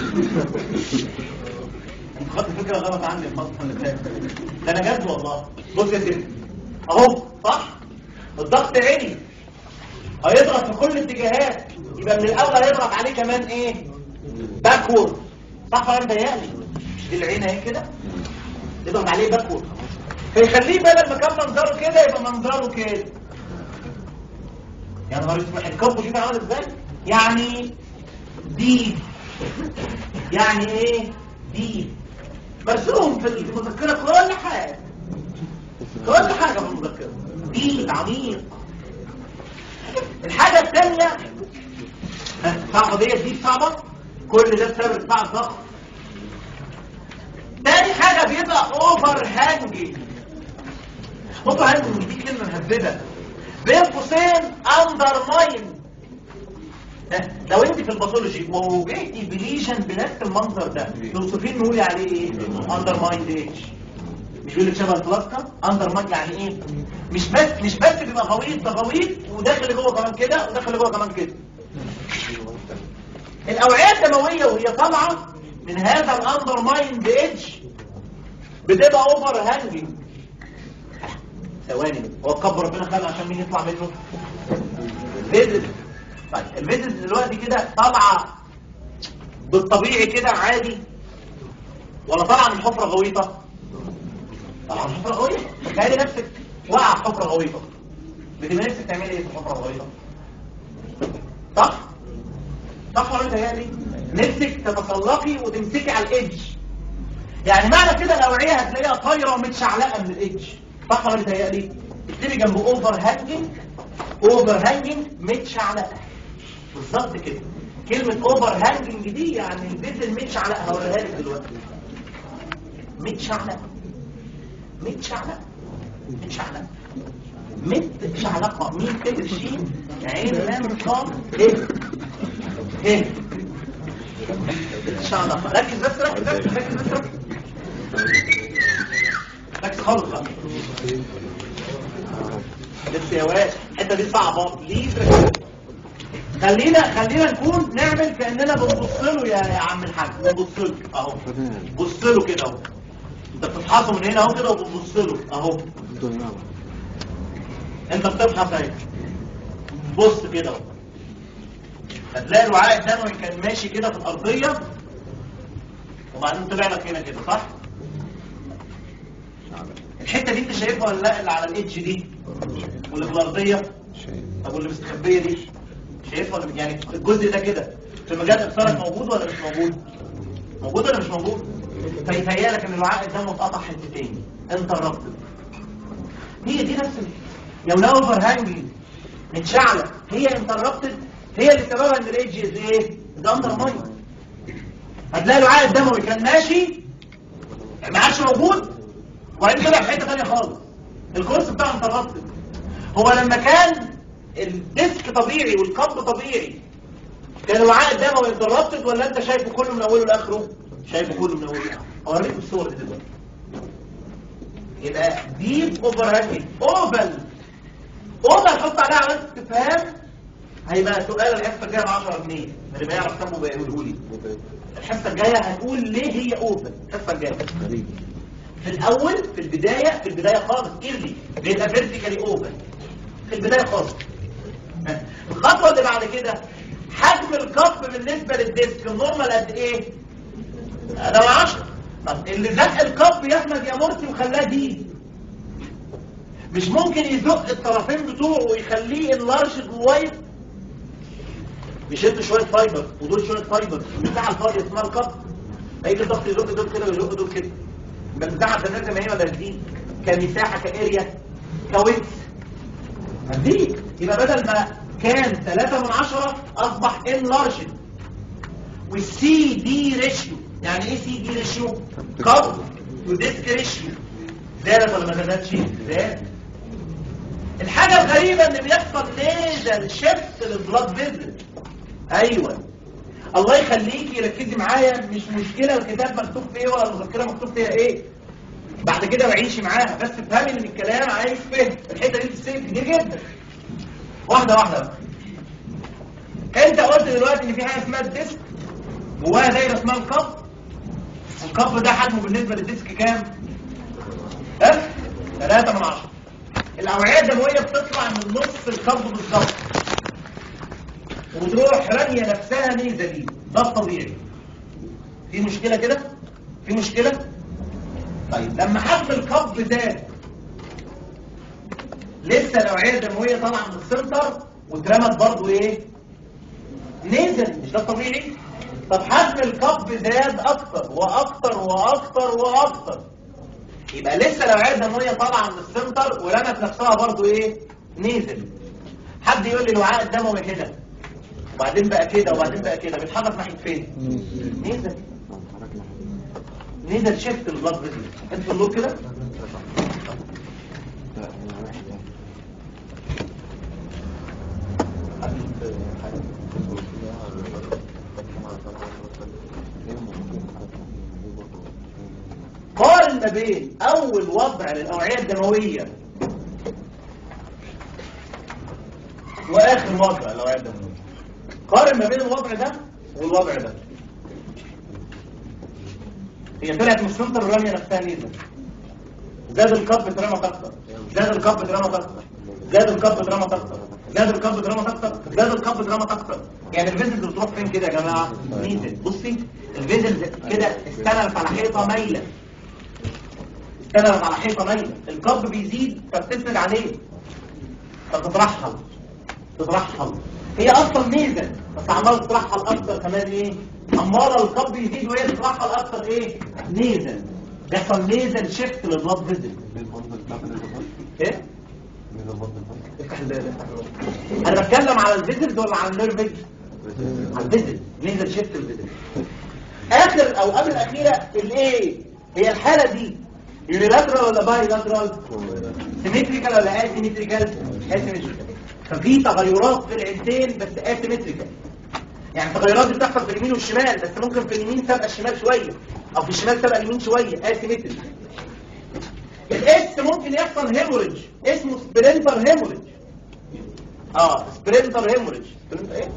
انت خدت فكره غلط عني الفصل اللي فات. ده انا جد والله. بص يا سيدي اهو صح؟ الضغط عالي هيضغط في كل الاتجاهات، يبقى من الاول هيضغط عليه كمان ايه؟ باكورد. صح ولا بيتهيألي؟ مش دي العين اهي كده؟ يضغط عليه باكورد فيخليه بدل ما كان منظره كده يبقى منظره كده. يعني نهار اسمه الكب شوف عامل ازاي؟ يعني دي يعني ايه؟ دي مرسوم في المذكره كل حاجه كل حاجه في المذكره دي عميق. الحاجه الثانيه صعبه ديت، دي صعبه كل ده بسبب ارتفاع الضغط. تاني حاجه بيبقى اوفر هانجنج. اوفر هانجنج دي كلمه مهببه بين قوسين اندر ماين. لو انت في الباثولوجي ووجهتي بليجن بنفس المنظر ده توصفين نقول عليه ايه؟ اندر ماين اتش. مش بيقول لك شبه البلاسكا اندر ماين يعني ايه؟ مش بس مش بس بيبقى غويط ده غويط وداخل جوه كمان كده وداخل جوه كمان كده. الاوعيه الدمويه وهي طالعه من هذا الاندر ماين اتش بتبقى اوفر هانجنج. ثواني هو كبر ربنا خلق عشان مين يطلع منه؟ فيزل. طيب الفيزل دلوقتي كده طالعه بالطبيعي كده عادي ولا طالعه من حفره غويطه؟ طالعه من حفره غويطه. تخيلي نفسك واقعه في حفره غويطه، بتبقى نفسك تعملي ايه في حفره غويطه؟ صح؟ صح ولا متهيألي؟ نفسك تتسلقي وتمسكي على الايدج. يعني معنى كده الاوعيه هتلاقيها طايره ومتشعلقه من الايدج. صح ولا متهيألي؟ اكتبي جنب اوفر هانجنج اوفر هانجنج متشعلقه بالظبط كده. كلمة اوفر هانجنج دي يعني الفيزل متشعلق. هوريها لك دلوقتي. متشعلق متشعلق متشعلق متشعلقة. مين تقدر شين عين لام قاف ايه ايه متشعلقة. ركز بس ركز ركز ركز بس ركز ركز خالص بقى. بس يا واد الحته دي صعبه بليز ركز. خلينا خلينا نكون نعمل كاننا بنبص له يا يا عم الحاج. بنبص له اهو. بص له كده اهو. انت بتفحصه من هنا اهو كده وبتبص له اهو. انت بتفحص اهي. بص كده اهو. هتلاقي الوعاء الدموي كان ماشي كده في الارضيه وبعدين طلع لك هنا كده صح؟ الحته دي انت شايفها ولا لا اللي على الايدج دي؟ واللي في الارضيه؟ طب واللي مستخبيه دي؟ شايفها ولا يعني الجزء ده كده في مجال ابصارك موجود ولا مش موجود؟ موجود ولا مش موجود؟ فيتهيألك ان الوعاء الدموي اتقطع حتتين. انت الربط هي دي نفس لو لو اوفر هانجنج متشعلق هي انتربتد. هي اللي سببها ان الايدج ايه؟ ده اندر ماين. هتلاقي الوعاء الدموي كان ماشي ما عادش موجود وبعدين طلع في حته ثانيه خالص. الكورس بتاعه انتربتد. هو لما كان الديسك طبيعي والقبض طبيعي كان الوعاء الدموي انتربتد ولا انت شايفه كله من اوله لاخره؟ شايفه كله من اوله لاخره. اوريكم الصور دي دلوقتي. يبقى ديب اوفر هانجنج اوفل اوفل حط عليها علامه استفهام. هيبقى سؤال الحصه الجايه ب عشرة جنيه اللي بيعرف كام بيقوله لي. الحصه الجايه هنقول ليه هي اوفل. الحصه الجايه في الاول في البدايه في البدايه خالص ايرلي بيبقى فيرتيكالي اوفل في البدايه خالص. الخطوه اللي بعد كده حجم الكف بالنسبه للديسك النورمال قد ايه؟ ده عشرة. طب اللي زق الكف يا احمد يا مرسي وخلاه دي مش ممكن يزق الطرفين بتوعه ويخليه اللارج وايد؟ بيشد شويه فايبر ودول شويه فايبر المساحه الفاضيه اسمها الكف. هيجي الضغط يزق دول كده ويزق دول كده. يبقى المساحه الفنيه زي ما هي ولا تزيد؟ كمساحه كاريا كويتس هتزيد. يبقى بدل ما كان ثلاثة من عشرة اصبح ان لارج. والسي دي ريشيو يعني ايه سي دي ريشيو؟ كف وديسك ريشيو. زادت ولا ما زادتش؟ زادت. الحاجه الغريبه ان بيحصل نيزل شيفت للبلاد فيزل. ايوه الله يخليكي ركزي معايا. مش مشكله الكتاب مكتوب فيه ايه ولا المذكره مكتوب فيها ايه. بعد كده بعيشي معاها بس افهمي ان الكلام عايز فهم. الحته دي بتستفيد كتير جدا. واحده واحده. انت قلت دلوقتي ان في حاجه اسمها الديسك جواها دايره اسمها الكف. الكف ده حجمه بالنسبه للديسك كام؟ ها؟ ثلاثة من عشرة. الاوعيه الدمويه بتطلع من نص الكف بالظبط وتروح راميه نفسها نيزلي. ده الطبيعي. في مشكله كده؟ في مشكله؟ طيب لما حجم الكف زاد لسه الاوعيه الدمويه طالعه من السنتر واترمت برضه ايه؟ نزل. مش ده الطبيعي؟ طب حجم الكف زاد اكتر واكتر واكتر واكتر يبقى لسه الاوعيه الدمويه طالعه من السنتر ورمت نفسها برضه ايه؟ نزل. حد يقول لي الوعاء الدموي كده وبعدين بقى كده وبعدين بقى كده بيتحرك ناحيه فين؟ نزل. نزل شيفت البلاد فيزل. انت النور كده قارن ما بين اول وضع للاوعيه الدمويه واخر وضع للاوعيه الدمويه. قارن ما بين الوضع ده والوضع ده. هي طلعت من السنتر وراميه نفسها نيزل. زاد الكف اترمت اكتر. زاد الكف اترمت اكتر. زاد الكف اترمت اكتر. زاد الكف اترمت اكتر. زاد الكف اترمت اكتر. يعني الفيزلز بتروح فين كده يا جماعه؟ نيزل. بصي الفيزلز كده استندت على حيطه مايله. استندت على حيطه مايله. الكف بيزيد فبتسند عليه فتترحل تترحل. هي اصلا نيزل بس عماله تترحل اكتر كمان. ايه؟ عماله الكف يزيد وهي تترحل اكتر. ايه؟ نيزل. بيحصل نيزل شيفت للبلاد فيزل. ايه؟ افتح الباب. انا بتكلم على الفيزلز ولا على النيرف فيزل؟ على الفيزل، نيزل شيفت الفيزل. اخر او قبل الاخيره الايه هي الحاله دي يونيلاترال ولا باي لاترال؟ سيمتريكال ولا اسيمتريكال؟ اسيمتريكال. ففي تغيرات في العينتين بس اسيمتريكال. يعني التغيرات دي بتحصل في اليمين والشمال، بس ممكن في اليمين سابقه الشمال شويه او في الشمال سابقه اليمين شويه، اسيمتريكال. الاس ممكن يحصل هيموريدج اسمه سبرينتر هيموريدج. اه سبرينتر هيموريدج. ايه؟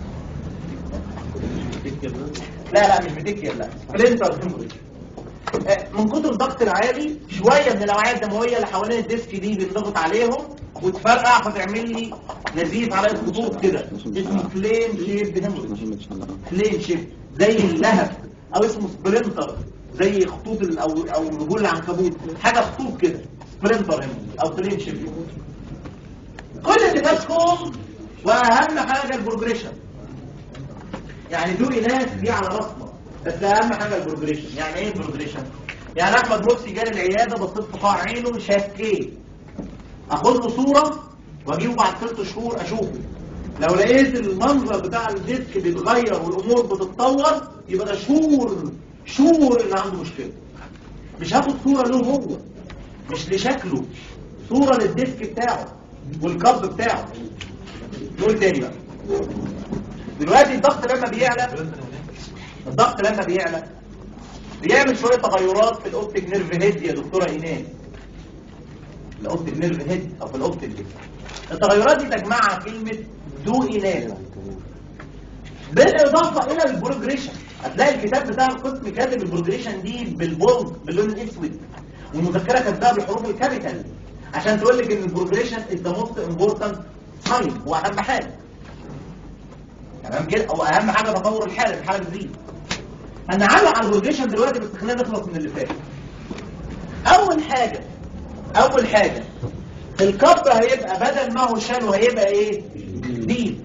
لا لا مش بتكير، لا سبرينتر هيموريدج. من كتر الضغط العالي شويه من الاوعيه الدمويه اللي حوالين الديسك دي بينضغط عليهم وتفرقع فتعمل لي نزيف على الخطوط كده، اسمه فليم شيب هيموريدج. فليم شيب زي اللهب، او اسمه سبرينتر زي خطوط او او رجول العنكبوت، حاجه خطوط كده، سبرينتر هيموريدج او فليم شيب. كل اللي فاتكم واهم حاجه البروجريشن. يعني دول ناس دي على راسنا، بس اهم حاجه البروجريشن. يعني ايه البروجريشن؟ يعني احمد مرسي جالي العياده، بصيت في قاع عينه شكيت، اخد له صوره واجيبه بعد ست شهور اشوفه. لو لقيت المنظر بتاع الديسك بيتغير والامور بتتطور يبقى ده شهور شهور اللي عنده مشكله. مش هاخد صوره له هو، مش لشكله، صوره للديسك بتاعه والكب بتاعه. نقول تاني بقى، دلوقتي الضغط لما بيعلى، الضغط لما بيعلى بيعمل شويه تغيرات في الاوبتيك نيرف هيد يا دكتوره ايناس. الاوبتيك نيرف هيد او في الاوبتيك هيد. التغيرات دي تجمعها كلمه دو ايناس، بالاضافه الى البروجريشن. هتلاقي الكتاب بتاع القسم كاتب البروجريشن دي بالبولد باللون الاسود، والمذكره كاتباها بالحروف الكابيتال عشان تقول لك ان البروجريشن از ذا موست امبورتنت ساين، هو اهم حاجه. تمام كده، او اهم حاجه تطور الحاله، الحاله بتزيد. هنعلق على البروجريشن دلوقتي بس خلينا نخلص من اللي فات. اول حاجه اول حاجه الكب هيبقى بدل ما هو شالو هيبقى ايه؟ ديب.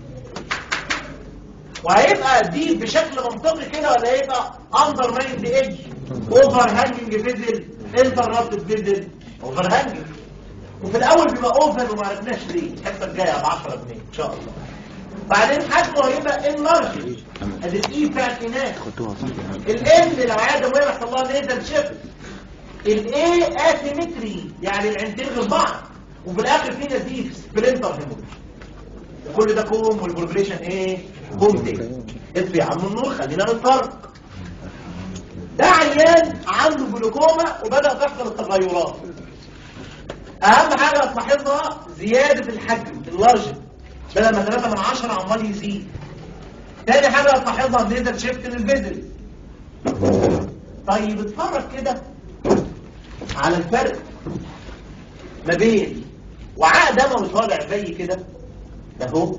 وهيبقى ديب بشكل منطقي كده، ولا هيبقى اندر مايند ايدج، اوفر هانجنج فيزل، انترابتد فيزل، اوفر هانجنج. وفي الاول بيبقى اوفر وما عرفناش ليه. الحصه الجايه ب عشرة جنيه ان شاء الله. بعدين حجمه هيبقى انلارج، ادي الاي بتاعت هناك. الان لو عاده وهي يحصل لها نيزل شيفت. الاي اسيمتري يعني العينتين غير بعض، وفي الاخر في نزيف سبرينتر هيموريدج. كل ده كوم، والبروجريشن ايه؟ كوم تاني. اطفي يا عم النور، خلينا نتفرق. ده عيان عنده جلوكوما وبدأ تحصل التغيرات. اهم حاجه تلاحظها زياده الحجم، اللارج، بدل ما ثلاثة من عشرة عمال يزيد. تاني حاجه تلاحظها نيزل شيفت للفيزل. طيب اتفرج كده على الفرق ما بين وعاء دموي طالع زي كده ده اهو،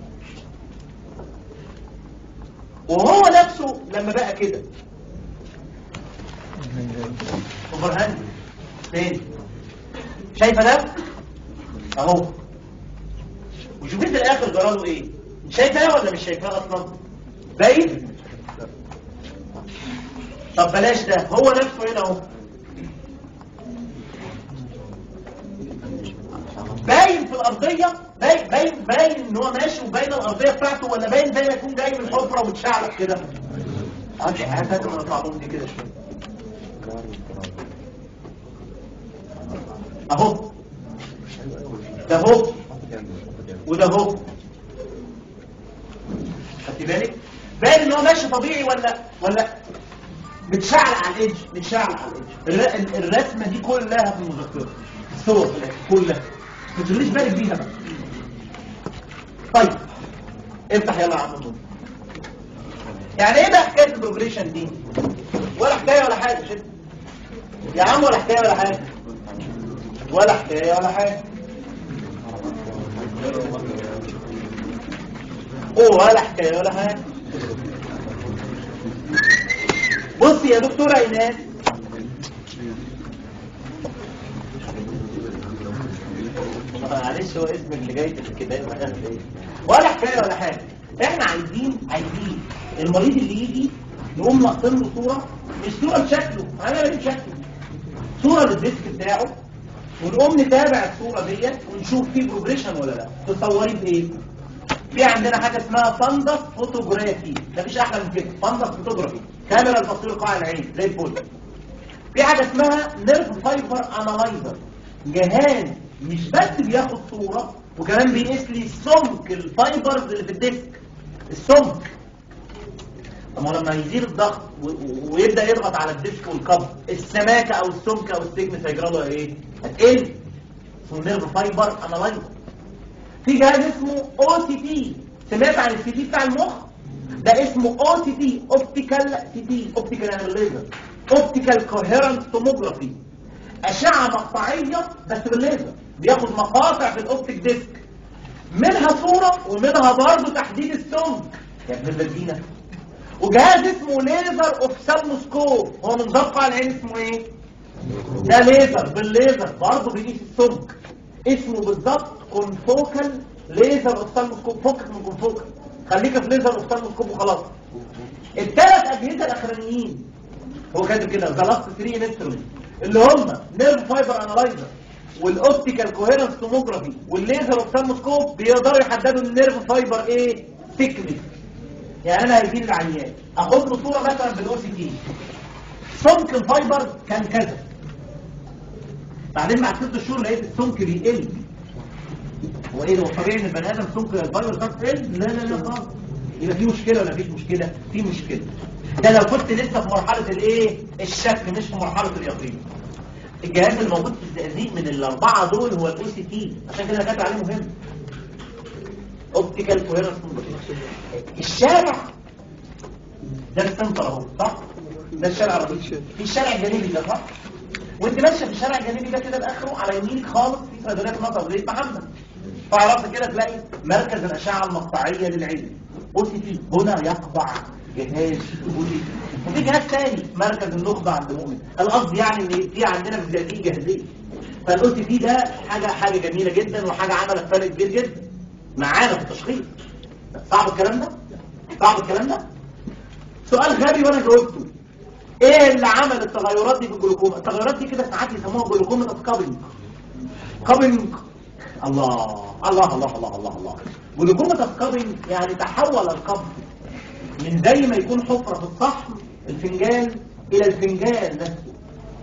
وهو نفسه لما بقى كده اوفر هاند. تاني شايفه ده اهو، وشوفين في الاخر جراله ايه. شايفاه ولا مش شايفاه اصلا؟ باين. طب بلاش ده، هو نفسه هنا اهو باين في الارضيه، باين باين باين ان هو ماشي وباين الارضيه بتاعته، ولا باين زي ما يكون جاي من حفره ومتشعلق كده. اه حاجه من المعلومه دي كده شويه اهو، ده اهو وده اهو. خدتي بالك؟ باين ان هو ماشي طبيعي ولا ولا متشعلق على الايدج، متشعلق على الايدج. الرسمه دي كلها في المذكره، الصور في الاخر كلها، ما تشغليش بالك بيها بقى. طيب افتح يلا يا عم النور. يعني ايه بقى حكايه البروجريشن دي؟ ولا حكايه ولا حاجه شد يا عم، ولا حكايه ولا حاجه، ولا حكايه ولا حاجه، ولا حكايه ولا حاجه. بصي يا دكتوره ايناس، معلش هو اسم اللي جاي في الكتاب مكان ايه؟ ولا حكايه ولا حاجه. احنا عايزين عايزين المريض اللي يجي نقوم ناقصين له صوره، مش صوره بشكله، انا مالي بشكله، صوره للديسك بتاعه، ونقوم نتابع الصوره ديت ونشوف فيه بروجريشن ولا لا. تتصوري بايه؟ في عندنا حاجه اسمها فندس فوتوغرافي، مفيش احلى من كده. فندس فوتوغرافي كاميرا لتصوير قاع العين زي الفل. في حاجه اسمها نيرف فايبر انالايزر، جهاز مش بس بياخد صوره وكمان بيقيس لي سمك الفايبرز اللي في الديسك، السمك. طب ما لما يزيد الضغط ويبدا يضغط على الديسك والقبض، السماكه او السمك او السجن هيجرى له ايه؟ هتقل. اسمه نيرف فايبر انالايزر. في جهاز اسمه او سي تي، سمعت عن السي تي بتاع المخ؟ ده اسمه او سي تي، اوبتيكال سي تي، اوبتيكال يعني الليزر، اوبتيكال كوهيرنت توموجرافي، اشعه مقطعيه بس بالليزر، بياخد مقاطع في الاوبتيك ديسك، منها صوره ومنها برضه تحديد السمك يا ابن الذين. وجهاز اسمه ليزر اوفثالموسكوب، هو من ضغط على العين اسمه ايه؟ ده ليزر بالليزر برضه بيقيس السمك، اسمه بالظبط كونفوكال ليزر اوفثالموسكوب. فكك من كونفوكال، خليك في ليزر اوفثالموسكوب وخلاص. الثلاث اجهزه الاخرانيين هو كاتب كده ذا لاست ثري انسترومنت اللي هم نيرف فايبر انالايزر والاوبتيكال كوهيرنس توموجرافي والليزر اوفثالموسكوب، بيقدروا يحددوا النيرف فايبر ايه؟ ثيكنس. يعني انا هيجي لي العيان اخد له صوره مثلا بالاو سي تي، سمك الفايبر كان كذا، بعدين بعد ست شهور لقيت السمك بيقل. هو ايه ده؟ هو طبيعي ان البني ادم سمك الفايبر ده بيقل؟ لا لا لا خالص. يبقى في مشكله ولا مفيش مشكله؟ في مشكله. ده لو كنت لسه في مرحله الايه؟ الشك، مش في مرحله اليقين. الجهاز اللي موجود في الزقازيق من الاربعه دول هو الاو سي تي، عشان كده كاتب عليه مهم. اوبتيكال كوهيرنس. الشارع ده السنتر اهو، صح؟ ده الشارع الرئيسي. في الشارع الجانبي ده، صح؟ وانت ماشيه في الشارع الجانبي ده كده لاخره، على يمينك خالص في صيدليه مطر زي محمد، فعرفت كده تلاقي مركز الاشعه المقطعيه للعين او سي تي. هنا يقطع جهاز او سي تي. وفي جهاز ثاني مركز النخبه عند مؤمن. القصد يعني ان في عندنا في الزقازيق جهازين. فالاو سي تي ده حاجه حاجه جميله جدا، وحاجه عملت فرق كبير جدا معانا في التشخيص. صعب الكلام ده؟ صعب الكلام ده؟ سؤال غبي وانا جاوبته. ايه اللي عمل التغيرات دي في الجلوكوما؟ التغيرات دي كده ساعات يسموها جلوكوما كابينج. كابينج الله الله الله الله الله الله. جلوكوما كابينج يعني تحول القبض من زي ما يكون حفره في الصحن الفنجان الى الفنجان نفسه.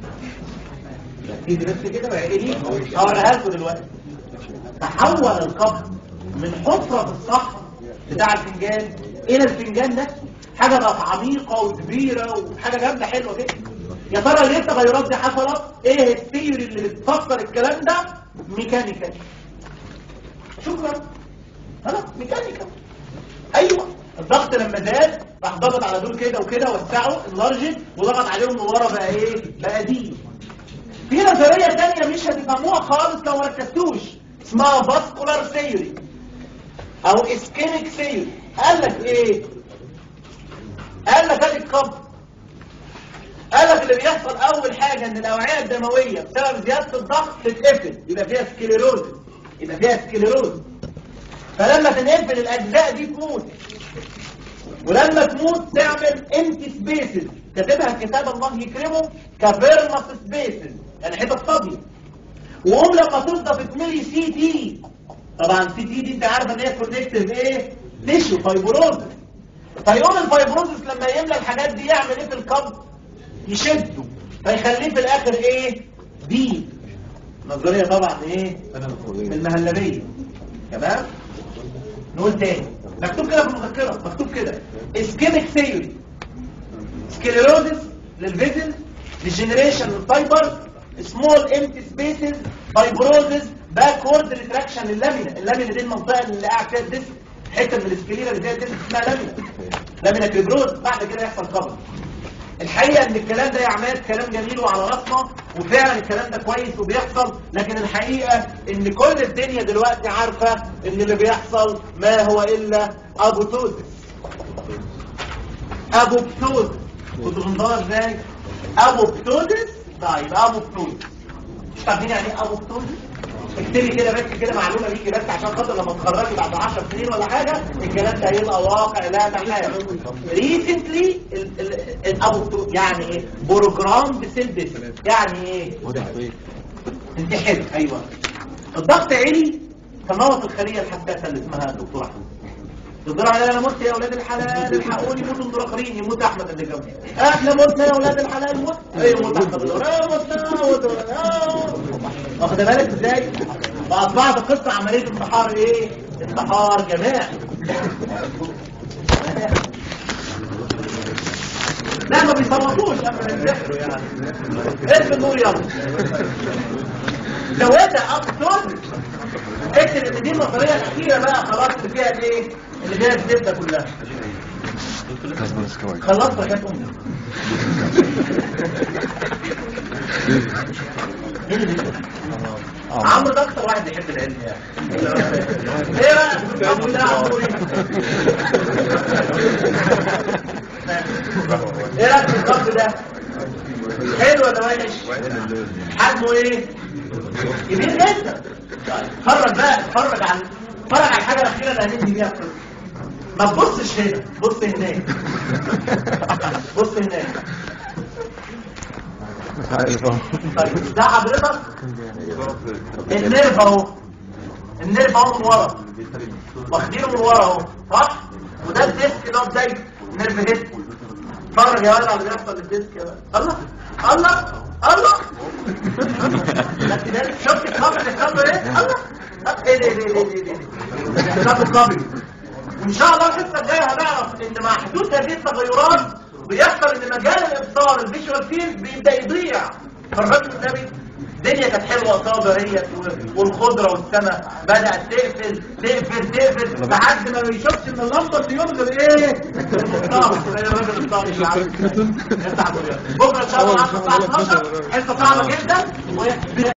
ركزي بس كده بقى ايه دي؟ هوريها لكم دلوقتي. تحول القبض من حفره في الصحن بتاع الفنجان الى الفنجان نفسه. حاجه بقت عميقه وكبيره وحاجه جامده حلوه كده. يا ترى ليه التغيرات دي حصلت؟ ايه الثيوري اللي بتفسر الكلام ده؟ ميكانيكال. شكرا. خلاص ميكانيكال. ايوه الضغط لما زاد راح ضغط على دول كده وكده، وسعوا انلارجت وضغط عليهم من ورا، بقى ايه؟ بقى دي. في نظريه ثانيه مش هتفهموها خالص لو ما ركزتوش، اسمها فاسكولار ثيوري او اسكيميك ثيوري. قال لك ايه؟ قال لك ادي القبض. قال لك اللي بيحصل اول حاجه ان الاوعيه الدمويه بسبب زياده الضغط تتقفل، يبقى فيها سكليروز، يبقى فيها سكليروز. فلما تنقفل الاجزاء دي تموت، ولما تموت تعمل امتي سبيسز، كاتبها الكتاب الله يكرمه كفيرمس سبيسز، يعني حتت فاضيه. وقوم لما تفضى تتملي سي تي. طبعا سي تي دي انت عارف ان هي كونكتيف ايه؟ تيشو فايبروزس. فيقوم الفايبروزس لما يملى الحاجات دي يعمل ايه في القبض؟ يشده، فيخليه في الاخر ايه؟ دي نظريه طبعا ايه؟ المهلبيه. تمام؟ نقول تاني، مكتوب كده في المذكره، مكتوب كده اسكيميك ثيوري، سكليروزس للفيزل، ديجنريشن للفايبرز، سمول امتي سبيسز، فايبروزس، باكورد ريتراكشن لللامينا. اللامينا دي المنطقه اللي قاعد فيها الديسك، حته من السكليرا اللي فيها الديسك اسمها لامينا، لامينا كريبروز. بعد كده يحصل قبض. الحقيقه ان الكلام ده يا عماد كلام جميل وعلى راسنا، وفعلا الكلام ده كويس وبيحصل، لكن الحقيقه ان كل الدنيا دلوقتي عارفه ان اللي بيحصل ما هو الا ابوبتوزس. ابوبتوزس كنتوا بنضرب ازاي؟ ابوبتوزس. طيب ابوبتوزس مش عارفين يعني ايه ابوبتوزس؟ اكتبي كده بس كده معلومه ليكي بس، عشان خاطر لما تخرجي بعد عشر سنين ولا حاجه الكلام ده هيبقى واقع لا محاله. ريسنتلي الابوبتوزس يعني ايه؟ بروجرام بسيل، يعني ايه؟ انتحر. ايوه الضغط عالي، تموت الخليه الحساسه اللي اسمها دكتور احمد. تدور عليا انا مت يا اولاد الحلال الحقوني موتوا انتوا الاخرين يموت احمد اللي جنبي احنا متنا يا اولاد الحلال موت ايه يموت احمد اللي وراه متنا واخد بالك ازاي؟ فاصبحت القصه عمليه انتحار ايه؟ انتحار جماعي. لا ما بيصوتوش قبل ما ينتحروا يعني. اقفل النور يلا. لو انت اقصد اكتب ان دي النظريه الاخيره بقى خلاص اللي فيها الايه؟ اللي فيها الزبده كلها. خلصت يا كابتن. عمرو ده اكتر واحد بيحب العلم يعني. ايه بقى الكتاب ده عمرو ايه؟ ايه رايك في الكتاب ده؟ حلو ولا وحش؟ حجمه ايه؟ كبير جدا. اتفرج بقى اتفرج على اتفرج على الحاجه الاخيره اللي هننهي بيها القصه. ما تبصش هنا، بص هناك. بص هناك. طيب ده حضرتك النيرف اهو. النيرف اهو من ورا. واخدينه من ورا اهو، صح؟ وده الديسك اللي هو بدايه نيرف هيد. اتفرج يا ولد على اللي بيحصل للديسك يا ولد. الله الله الله. شفت الخبر اللي بيحصل ايه؟ الله. ايه ده ايه ده ايه ده ايه ده؟ الخبر. وان شاء الله الحصه الجايه هنعرف ان مع حدوث هذه التغيرات بيحصل ان مجال الابصار الفيجوال فيلد بيبدا يضيع. فرجت النبي الدنيا كانت حلوه صابريه والخضره والسماء بدات تقفل تقفل تقفل لحد ما بيشوفش ان اللمبه اليوم غير ايه؟ المطار زي الراجل الطاري اللي عارف بكره ان شاء الله الساعه اتناشر حصه صعبه جدا.